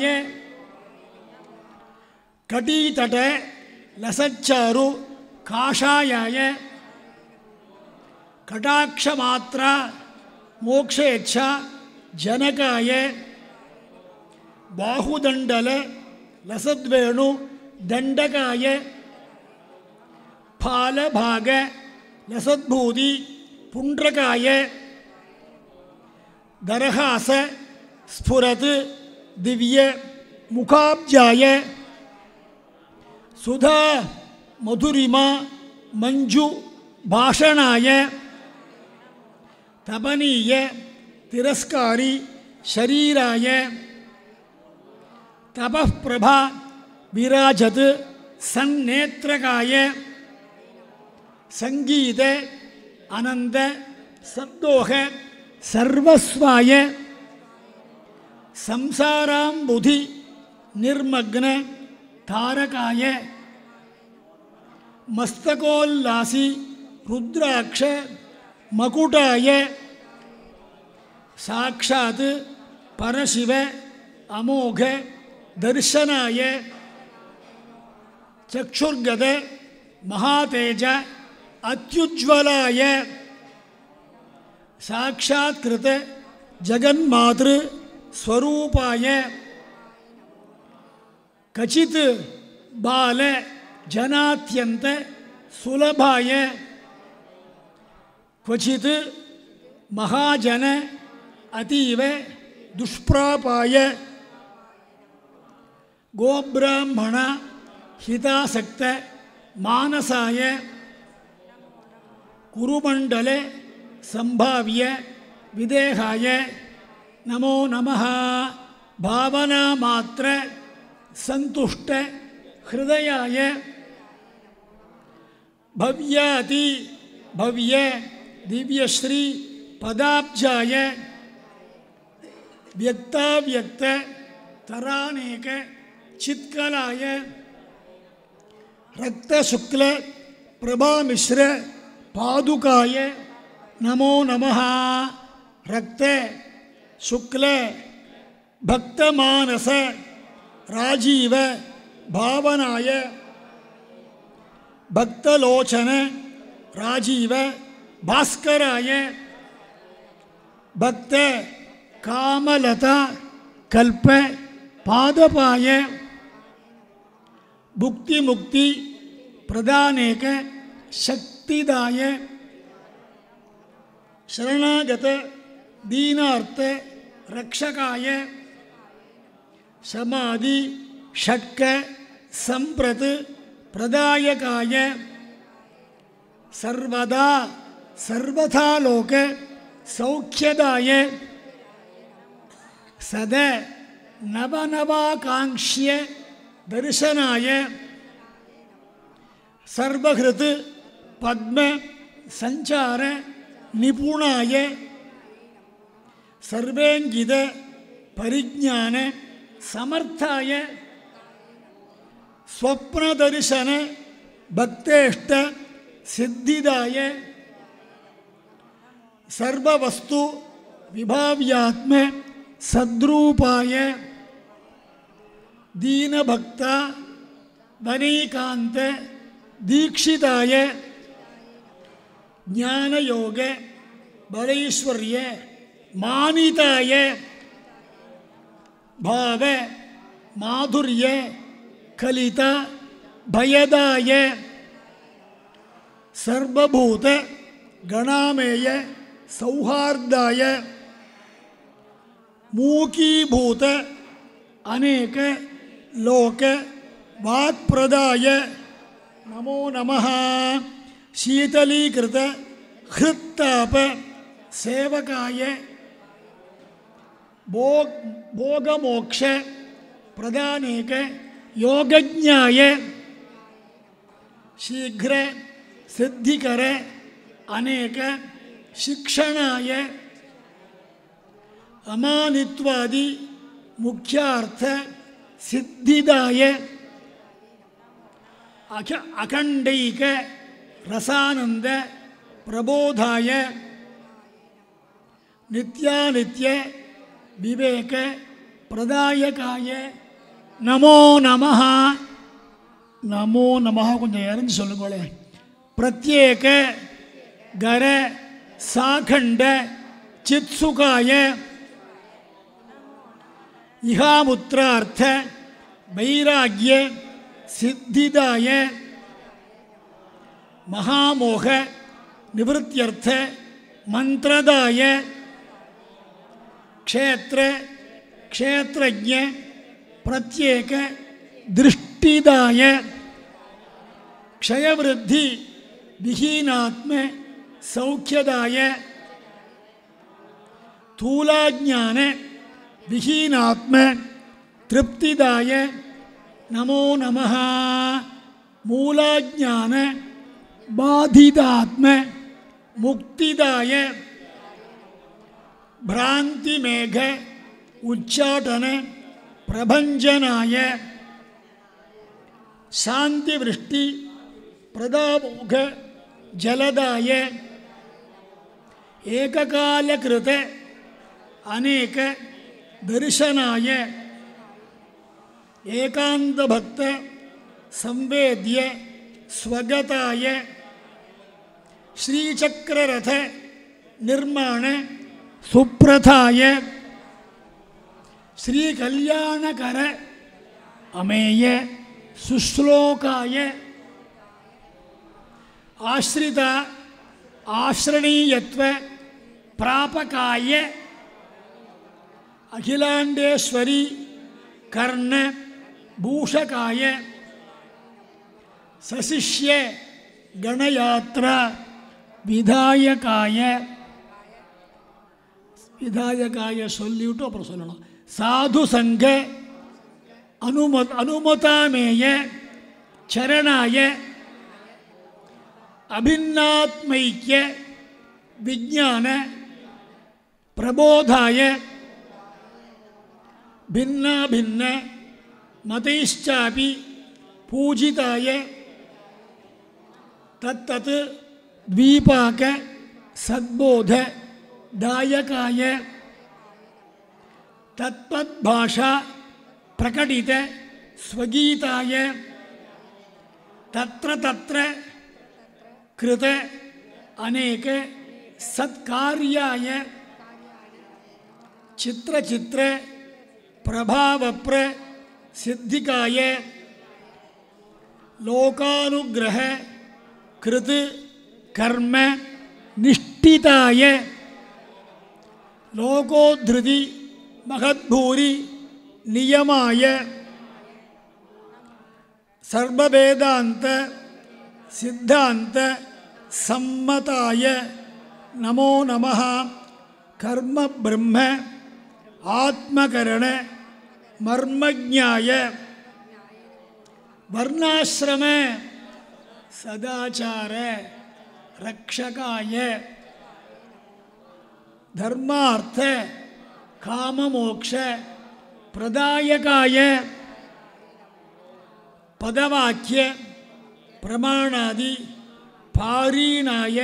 கடீதட லசச்சாரு காஷாயாய கடாட்சமாத்ரா மோக்ஷேச்சா ஜனகாய பாகுதண்டல லசத்வேணு தண்டகாய பாலபாக லசத்பூதி புண்ட்ரகாய தரஹாச ஸ்புரத் திவ்ய முகாப்ஜாய சுதா மதுரிமா மஞ்சு பாஷணாய தபனீய திரஸ்காரி ஷரீராய தபப்பிரபா விராஜத் சந்நேத்ரகாய சங்கீத அனந்த சத்தோக சர்வஸ்வாய சம்சாராம்புதி நிர்மக்ன தாரகாய மஸ்தகோல்லாசி ருத்ராட்ச மகுடாய சாக்ஷாத் பரசிவ அமோக தர்சனாய சக்ஷுர்கத மகாதேஜ அத்யுஜ்வலாய சாக்ஷாத்கிருத ஜகன்மாத்ரு ஸ்வரூபாய கச்சித் பால ஜனாத்யந்த சுலபாய क्वचित् महाजन अतीव दुष्प्रापाय गोब्राह्मण हितासक्त मानसाय कुरुमण्डले संभाव्य विदेहाय नमो नमः भावना मात्र संतुष्ट हृदयाय भव्याति भव्य दिव्यश्री पदाब्जाय व्यक्ताव्यक्त तरानेक चित्कलाय रक्तशुक्ल प्रभामिश्र पादुकाय नमो नमः रक्त शुक्ल भक्तमानस राजीव भावनाय भक्तलोचन राजीव भास्कराय भक्त कामलता कल्प पादपाय भुक्ति मुक्ति प्रदानेक शक्तिदाय शरणागत दीनार्थ रक्षकाय समाधि षट्क संप्रत प्रदायकाय सर्वदा सर्वथा लोक सौख्यदाय सद नवनवाकांक्ष्य दर्शनाय सर्वहृत पद्म संचार निपुणाय सर्वेंगित परिज्ञान समर्थाय स्वप्न दर्शन भक्तेष्ट सिद्धिदाय सर्ववस्तु विभाव्यात्म सद्रूपाय दीनभक्त वनीकांत दीक्षिताय ज्ञानयोग बलैश्वर्य मानिताय भाव माधुर्य कलिता भयदाय सर्वभूत गणामेय सौहार्दाय मूकीभूत अनेक लोक वाक्प्रदाय नमो नमः शीतलीकृत हृत्ताप सेवकाय भोग भोगमोक्ष प्रदानेक योगज्ञाय शीघ्र सिद्धिकर अनेक शिक्षणाय अमानित्वादि मुख्यार्थ सिद्धिदाय अख अखंडैक रसानंद प्रबोधाय नित्यानित्य विवेक प्रदायकाय नमो नमः नमो नमः கொஞ்சம் இறங்கி சொல்லுங்களே प्रत्येक गर साखंड चित्सुखाय इहामुत्रार्थ वैराग्य सिद्धिदाय महामोह निवृत्त्यर्थ मंत्रदाय क्षेत्र क्षेत्रज्ञ प्रत्येक दृष्टिदाय क्षयवृद्धि विहीनात्म सौख्यदाय स्थूलाज्ञान विहीनात्म तृप्तिदाय नमो नमः मूलाज्ञान बाधितात्म मुक्तिदाय भ्रांतिमेघ उच्चाटन प्रभंजनाय शांतिवृष्टि प्रदामोघ जलदाय एककालकृत अनेक दर्शनाय एकांत भक्त संवेद्य स्वगताय श्रीचक्ररथ निर्माण सुप्रथाय श्री कल्याणकर अमेय सुश्लोकाय आश्रित आश्रणीयत्व प्रापकाय अखिलांडेश्वरी कर्ण भूषकाय सशिष्य गणयात्रा विधायकाय विधायकाय சொல்லிட்டு அப்புறம் சொல்லணும் साधु संघ अनुमत अनुमतामेय चरणाय अभिन्नात्मैक्य विज्ञान प्रबोधाय भिन्न भिन्न मतैश्चापि पूजिताय तत्तत् द्वीपाक सद्बोध दायकाय तत्पद्भाषा प्रकटित स्वगीताय तत्र तत्र कृत अनेक सत्कार्याय चित्रचित्र प्रभावप्र सिद्धिकाय लोकानुग्रह कृत कर्म निष्ठिताय लोकोद्धृति महद्भूरि नियमाय सर्ववेदांत सिद्धांत सम्मताय नमो नमः। कर्म ब्रह्म आत्मकरण मर्मज्ञाय वर्णाश्रम सदाचार रक्षकाय धर्मार्थ काममोक्ष प्रदायकाय पदवाक्य प्रमाणादि पारीणाय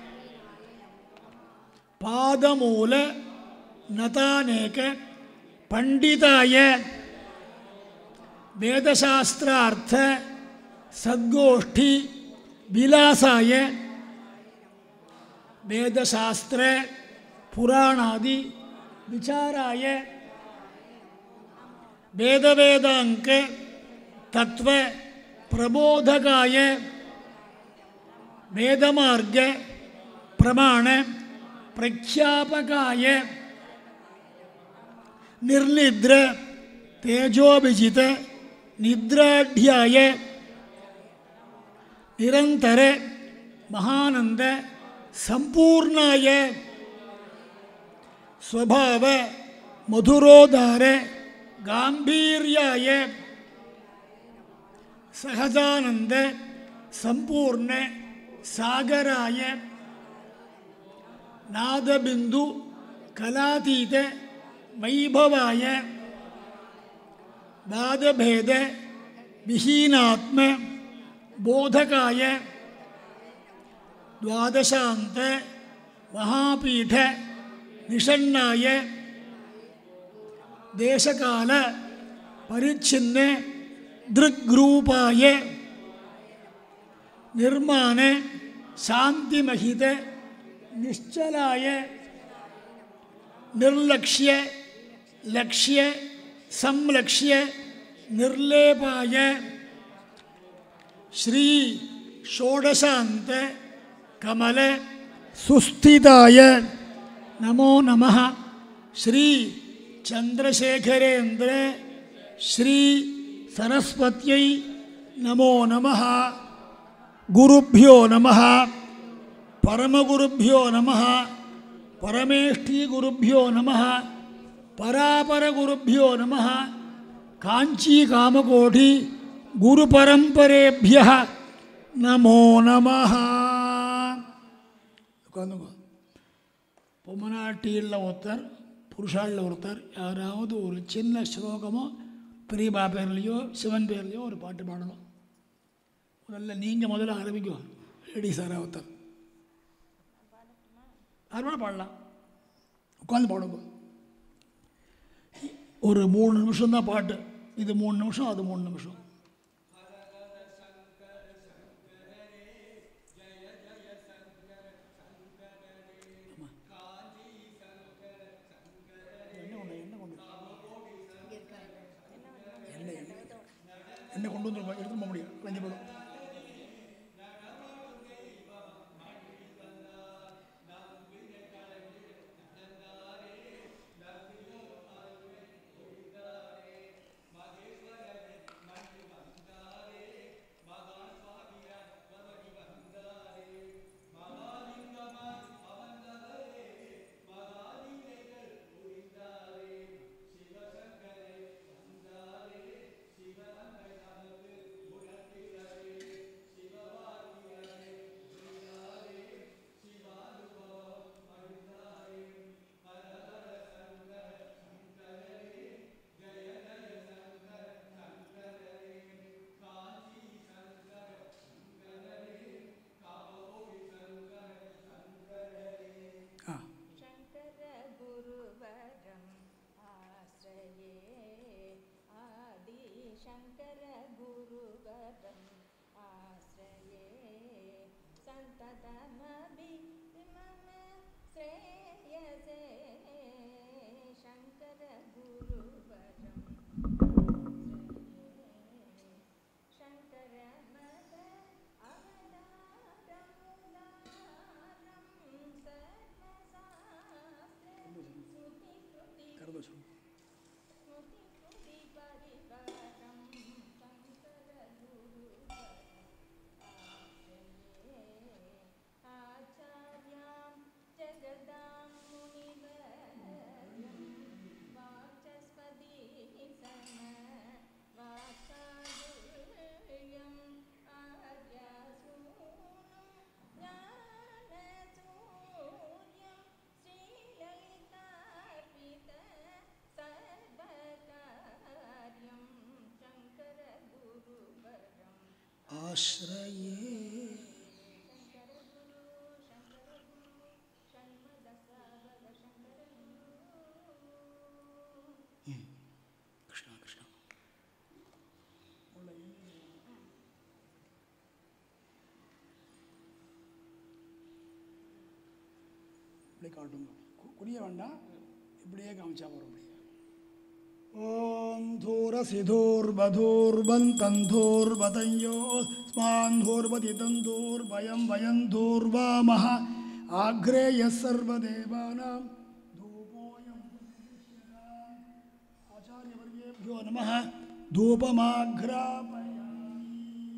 पादमूल नतानेक पंडिताय वेदशास्त्रार्थ सद्गोष्ठी विलासाय वेदशास्त्र पुराणादि विचाराय वेद वेदांक तत्व प्रबोधकाय वेदमार्ग प्रमाण प्रख्यापकाय निर्निद्र तेजोभिजित निद्राढ्याय निरंतर महानंद संपूर्णाय स्वभाव मधुरोदार गांभीर्याय सहजानंद संपूर्ण सागराय नादबिंदु कलातीत वैभवाय वादभेद विहीनात्म बोधकाय द्वादशांत महापीठ निषण्णाय देशकाल परिच्छिन्न दृग्रूपाय निर्माण शांतिमहित निश्चलाय निर्लक्ष्य लक्ष्य संलक्ष्य निर्लेपाय श्री षोडशांत कमल सुस्थिताय नमो नमः। श्री चंद्रशेखरेन्द्र श्री सरस्वत्यै नमो नमः। गुरुभ्यो नमः। परमगुरुभ्यो नमः। परमेष्ठी गुरुभ्यो नमः। परापर गुरुभ्यो नमः। कांची कामकोटि गुरुपरंपरेभ्यः नमो नमः। பொம்மனாட்டியில் ஒருத்தர் புருஷாளில் ஒருத்தர் யாராவது ஒரு சின்ன ஸ்லோகமோ பெரியபா பேர்லையோ சிவன் பேர்லையோ ஒரு பாட்டு பாடணும். முதல்ல நீங்கள் முதல்ல ஆரம்பிக்கும். லேடிஸ் யாராவது ஒருத்தர் யாரும் பாடலாம். உட்காந்து பாடுங்க. ஒரு மூணு நிமிஷம் தான் பாட்டு. இது மூணு நிமிஷம், அது மூணு நிமிஷம். என்ன கொண்டு வந்து எடுத்து போக முடியும். கொஞ்சம் போடும். शंकर गुरुवरम् आश्रये संततमभि आश्रये कृष्ण कृष्ण இப்படி காட்டுங்க குடிய வேண்டாம் இப்படியே காமிச்சா போகிற முடியும் ஓம் धूरसिधूर्बधूर्बन्तन्धूर्वतयो स्मान्धूर्वतितन्धूर्वयं वयं धूर्वामः आग्रेयः सर्वदेवानां धूपोऽयं आचार्यवर्येभ्यो नमः धूपमाघ्रापयामि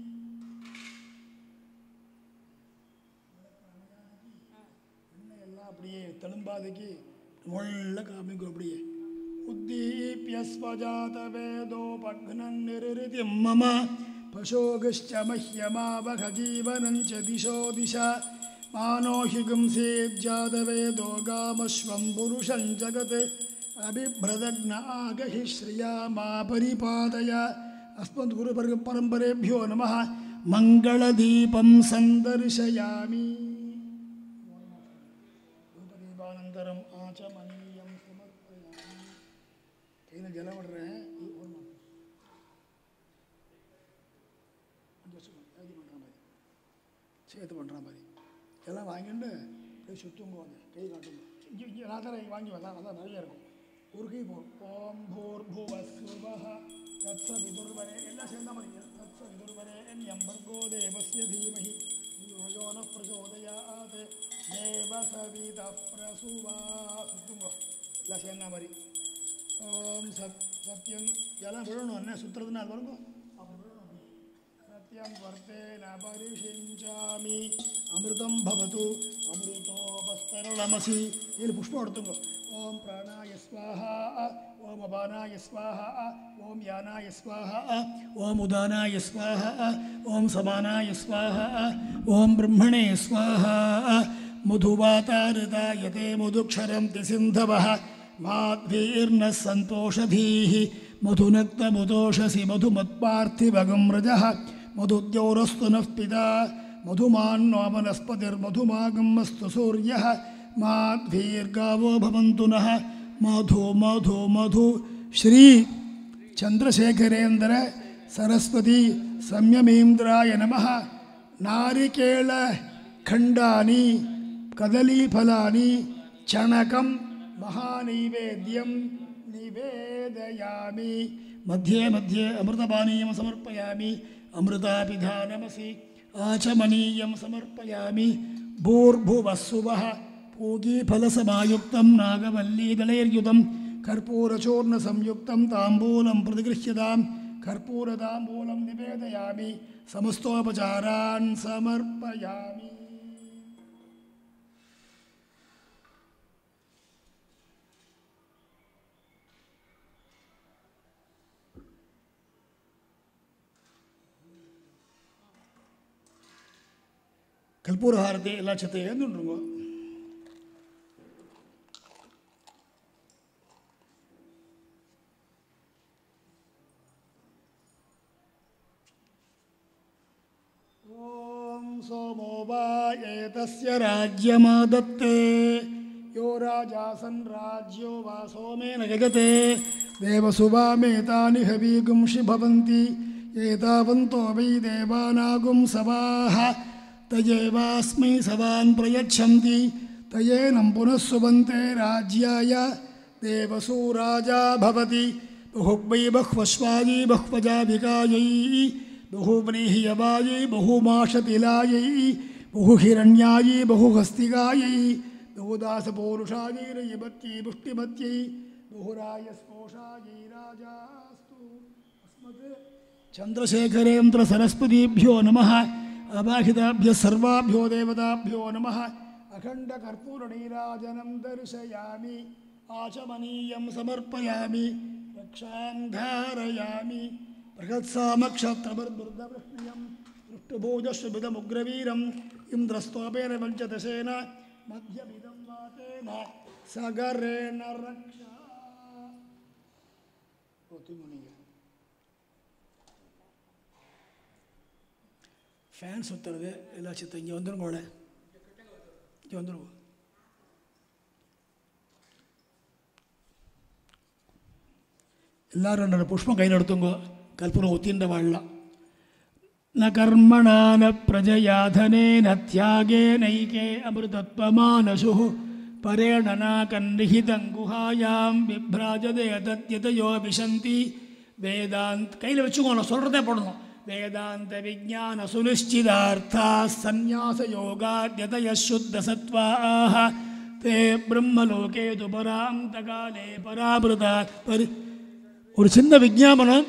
எண்ணெய் எல்லாம் அப்படியே தழும்பாதைக்கு முள்ள காமிக்கும் அப்படியே उद्दीप्य स्वजातवेदोपघ्नं निरृतिं मम पशोगश्च मह्यमावह जीवनं च दिशो दिशा मानोहिगं सेज्जातवेदो गामश्वं पुरुषं जगत् अबिभ्रदग्न आगहि श्रिया मा परिपादय अस्मद्गुरुपरम्परेभ्यो नमः मङ्गलदीपं सन्दर्शयामि धूपदीपानन्तरम् आचमनीयं கையில் ஜலம் விடுறேன் பண்ணுற மாதிரி சேர்த்து பண்ணுற மாதிரி எல்லாம் வாங்கிட்டு அப்படியே சுற்றுங்க வந்து கை காட்டுங்க நான் தரேன் வாங்கி வரலாம் அதான் நிறைய இருக்கும் ஒரு கை போகும் ஓம் பூர் பூவ சுவஹ தத்ச விதுர்வரே எல்லாம் சேர்ந்தா மாதிரி தத்ச விதுர்வரே எம்பர்கோ தேவஸ்ய தீமஹி யோன பிரசோதயாத் தேவசவித பிரசுவா சுற்றுங்க எல்லாம் சேர்ந்தா மாதிரி ஓம் சத் சத்யம் எல்லாம் விழணும் என்ன சுற்றுறதுன்னா அது வருங்க அப்படி விழணும் சத்யம் வர்த்தேன பரிஷிஞ்சாமி அமிர்தம் பவது அமிர்தோபஸ்தரளமசி இதில் புஷ்பம் எடுத்துங்க ஓம் பிராணாய ஸ்வாஹா ஓம் அபானாய ஸ்வாஹா ஓம் யானாய ஸ்வாஹா ஓம் உதானாய ஸ்வாஹா ஓம் சமானாய ஸ்வாஹா ஓம் பிரம்மணே ஸ்வாஹா மதுவாதாரிதாயதே மதுக்ஷரந்தி சிந்தவः माध्वीर्न संतोषधीः मधुनक्तमुदोषसि मधुमत्पार्थिवगं रजः मधुद्यौरस्तु नः पिता मधुमान्नो वनस्पतिर्मधुमागमस्तु सूर्यः माध्वीर्गावो भवन्तु नः मधु मधु मधु श्री चंद्रशेखरेन्द्र सरस्वती संयमेन्द्राय नमः नारिकेल खंडानि कदलीफलानि चणकं महानैवेद्यं निवेदयामि मध्ये मध्ये अमृतपानीयं समर्पयामि अमृतापिधानमसि आचमनीयं समर्पयामि भूर्भुवस्सुवः पूगीफलसमायुक्तं नागवल्लीदलैर्युतं कर्पूरचूर्णसंयुक्तं ताम्बूलं प्रतिगृह्यतां कर्पूरताम्बूलं निवेदयामि समस्तोपचारान् समर्पयामि கற்பூரஹாரத்தை எல்லா சத்தையும் ஏந்துருங்க ஓம் சோமோ வா ஏதஸ்ய ராஜ்யமாதத்தே யோ ராஜாசன் ராஜ்யோ வா சோமேன கஜதே தேவசுவாமேதானி ஹவீகும்ஷி பவந்தி ஏதாவந்தோ வை தேவானாகும் சவாஹ तजेवास्मै सवान् प्रयच्छन्ति तयेनं पुनः सुबन्ते राज्याय देवसूराजा भवति बहुग्वै बह्वश्वायै बह्वजाभिकायै बहुव्रीह्यवायै बहुमाशतिलायै बहुहिरण्यायै बहुहस्तिकायै बहुदासपौरुषायै रयिमत्यै पुष्टिमत्यै बहुरायस्पोषायै राजास्तु अस्मत् चंद्रशेखरेन्द्र सरस्वतीभ्यो नमः अबाहिताभ्यः सर्वाभ्यो देवताभ्यो नमः अखंड कर्पूर नीराजनं दर्शयामि आचमनीयं समर्पयामि रक्षां धारयामि बृहत्सामक्षत्रवर्धवृष्ण्यं पृष्ठभोजस्वभिदमुग्रवीरम् इन्द्रस्तोपेन पञ्चदशेन मध्यमिदं वातेन सगरेण रक्षा ஃபேன் சுற்றுறது எல்லா சித்தம் இங்கே வந்துடும் போல இங்கே வந்துடும் எல்லாரும் ரெண்டு புஷ்பம் கையில் எடுத்துங்கோ கல்பனை ஒத்தின்ற வாழலாம் ந கர்மணா ந பிரஜயா தனேன தியாகே நைகே அமிர்தத்வமானசு பரேண நாகன்னிஹிதங் குஹாயாம் விப்ராஜதே தத்யதயோ விசந்தி வேதாந்த் கையில் வச்சுக்கோ நான் சொல்கிறதே போடணும் वेदांत विज्ञान सुनिश्चितार्था संन्यास योगाद्यतय शुद्ध सत्वाः ते ब्रह्मलोके तु परान्तकाले परावृता पर ஒரு சின்ன விஞ்ஞாபனம்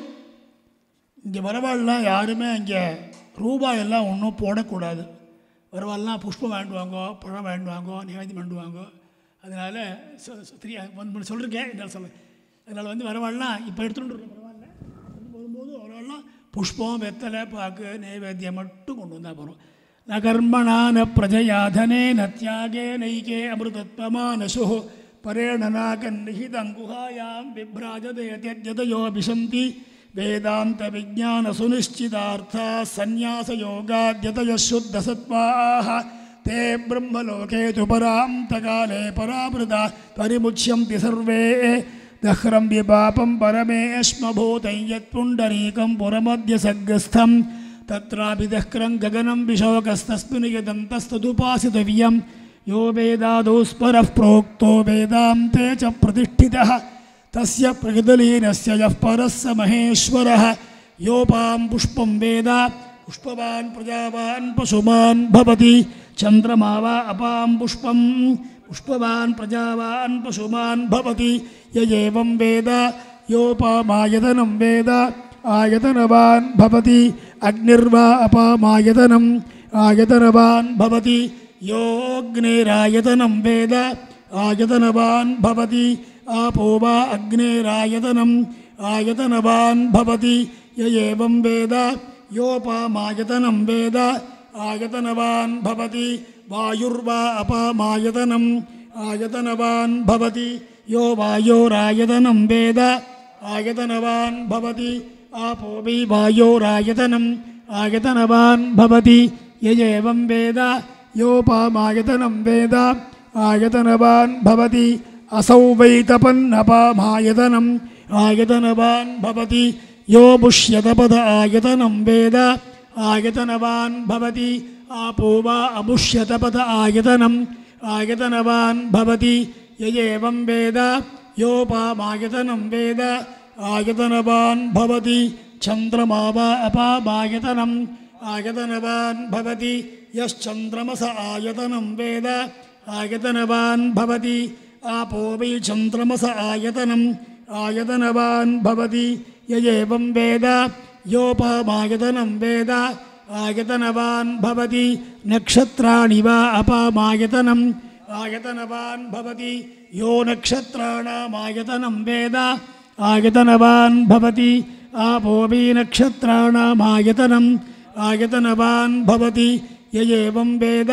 இங்கே வரவாள்லாம் யாருமே இங்கே ரூபாயெல்லாம் ஒன்றும் போடக்கூடாது வரவாள்லாம் புஷ்பம் வேண்டுவாங்கோ பழம் வேண்டுவாங்கோ நிவேதம் வேண்டுவாங்கோ அதனால் த்ரீ ஒன் சொல்லியிருக்கேன் என்னால் சொல்ல அதனால் வந்து வரவாள்லாம் இப்போ எடுத்துகிட்டு பரவாயில்ல வரும்போது வரவாள்லாம் புஷ்பம் வெத்தலை பாக்கு நைவேத்தியம் மட்டும் கொண்டு வந்தால் போகிறோம் ந கர்மணா ந பிரஜயா தனேன தியாகே நைகே அமிர்தத்வமானசு பரேண நாகன்னிஹிதங் குஹாயாம் விப்ராஜதே த்யஜதயோ விசந்தி வேதாந்த விஜ்ஞான சுனிश्चितार्था சந்நியாச யோகாத்யதய சுத்த சத்வாः ते ब्रह्मलोके तु परान्तकाले परावृता परिमुच्यन्ति सर्वे दह्रं विपापं परमेश्मभूतं यत्पुण्डरीकं पुरमध्यसग्रस्थं तत्रापि दह्रं गगनं विशोकस्तस्मिन् यदन्तस्तदुपासितव्यं यो वेदादोस्परः प्रोक्तो वेदान्ते च प्रतिष्ठितः तस्य प्रकृतलीनस्य यः परः स महेश्वरः योपां पुष्पं वेद पुष्पवान् प्रजावान् पशुमान् भवति चन्द्रमा वा अपां पुष्पं पुष्पवान् प्रजावान् पशुमान् भवति य एवं वेद योपामायतनं वेद आयतनवान् भवति अग्निर्वा अपामायतनम् आयतनवान् भवति योऽग्निरायतनं वेद आयतनवान् भवति आपो वा अग्निरायतनम् आयतनवान् भवति य एवं वेद योपामायतनं वेद आयतनवान् भवति वायुर्वा अपामायतनम् आयतनवान् भवति यो वायोरायतनं वेद आयतनवान् भवति आपो वै वायोरायतनम् आयतनवान् भवति य एवं वेद योपामायतनं वेद आयतनवान् भवति असौ वै तपन्नपामायतनम् आयतनवान् भवति यो मुष्यतपद आयतनं वेद आयतनवान् भवति आपो वा अमुष्यतपद आयतनम् आयतनवान् भवति य एवं वेद योपामायतनं वेद आयतनवान् भवति चन्द्रमा वा अपामायतनम् आयतनवान् भवति यश्चन्द्रमस आयतनं वेद आयतनवान् भवति आपो वै चन्द्रमस आयतनम् आयतनवान् भवति य एवं वेद योपामायतनं वेद आयतनवान् भवति नक्षत्राणि वा अपामायतनम् आयतनवान् भवति यो नक्षत्राणामायतनं वेद आयतनवान् भवति आपो वै नक्षत्राणामायतनम् आयतनवान् भवति य एवं वेद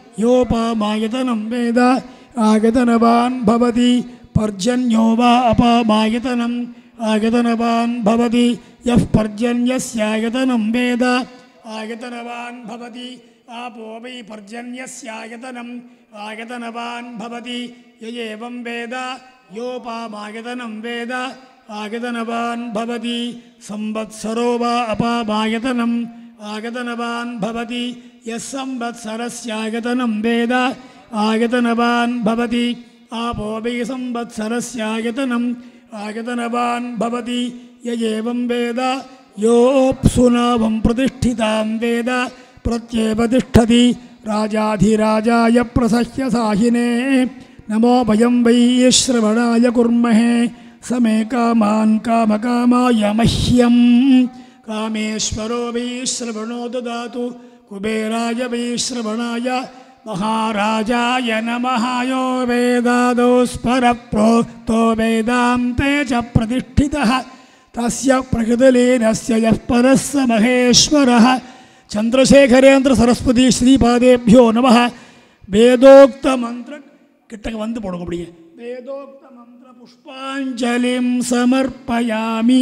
योपामायतनं वेद आयतनवान् भवति पर्जन्यो वा अपामायतनम् आयतनवान् भवति यः पर्जन्यस्यायतनं वेद आयतनवान् भवति आपो वै पर्जन्यस्यायतनम् आयतनवान् भवति य एवं वेद योपामायतनं वेद आयतनवान् भवति संवत्सरो वा अपामायतनम् आयतनवान् भवति यः संवत्सरस्यायतनं वेद आयतनवान् भवति आपो वै संवत्सरस्यायतनम् आयतनवान् भवति य एवं वेद योऽप्सुनावं प्रतिष्ठितां वेद प्रत्येव तिष्ठति राजाधिराजाय प्रसह्य साहिने नमो भयं वै श्रवणाय कुर्महे समे कामान् कामकामाय मह्यं कामेश्वरो वै श्रवणो ददातु कुबेराय वै श्रवणाय महाराजाय नमः यो वेदादोस्परप्रोक्तो वेदान्ते च प्रतिष्ठितः तस्य प्रकृतिलीनस्य यः परः स महेश्वरः चंद्रशेखरेन्द्र सरस्वती श्रीपादेभ्यो नमः वेदोक्त मंत्र किट्टक वंदु पोडुंग அப்படியே वेदोक्त मंत्र पुष्पांजलिं समर्पयामि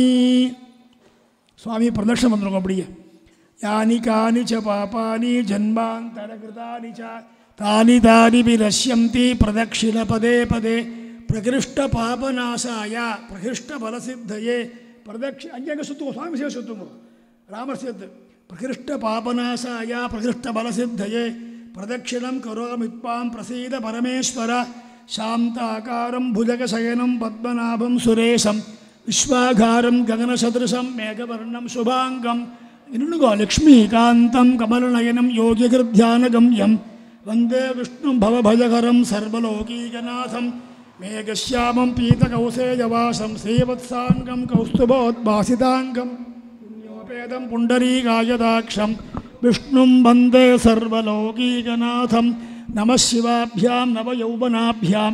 स्वामी प्रदक्षिण मंत्र அப்படியே यानि कानि च पापानि जन्मान्तरकृतानि च तानि तानि विनश्यन्ति प्रदक्षिण पदे पदे प्रकृष्ट पापनाशाय प्रकृष्ट फलसिद्धये प्रदक्षिण अंगे सुत्तुंगो स्वामी से सुत्तुंगो रामर्षयत् प्रकृष्ट पापनाशाय प्रकृष्ट फलसिद्धये प्रदक्षिणं करोमीत्वां प्रसीद परमेश्वर शान्ताकारं भुजगशयनं पद्मनाभं सुरेशं विश्वाधारं गगनसदृशं मेघवर्णं शुभांगं इन्नुगो लक्ष्मीकान्तं कमलनयनं योगिकृध्यानगम्यं वन्दे विष्णुं भवभयहरं सर्वलोकीकनाथं मेघश्यामं पीतकौसेयवासं श्रीवत्साङ्गं कौस्तुभोद्भासिताङ्गं पुण्योपेदं पुण्डरीकायदाक्षं विष्णुं वन्दे सर्वलोकीकनाथं नमः शिवाभ्यां नवयौवनाभ्यां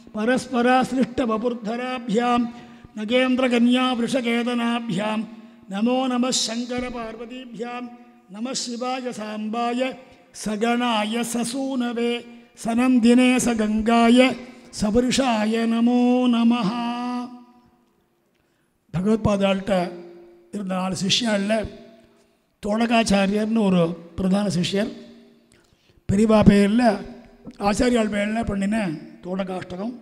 परस्पराश्लिष्टवपुर्धराभ्यां नगेन्द्रकन्या वृषकेतनाभ्यां नमो नमः शंकर पार्वतीभ्यां नमः शिवाय सांबाय सगणाय ससूनवे सनंदिने सगंगाय सबृषाय नमो नमः भगवत्पादाल्ट இருந்த நாலு சிஷ்யர்களில் தோடகாச்சாரியர்னு ஒரு பிரதான சிஷ்யர் பெரியவா பெயரில் ஆச்சாரியால் பெயரில் பண்ணின தோடகாஷ்டகம்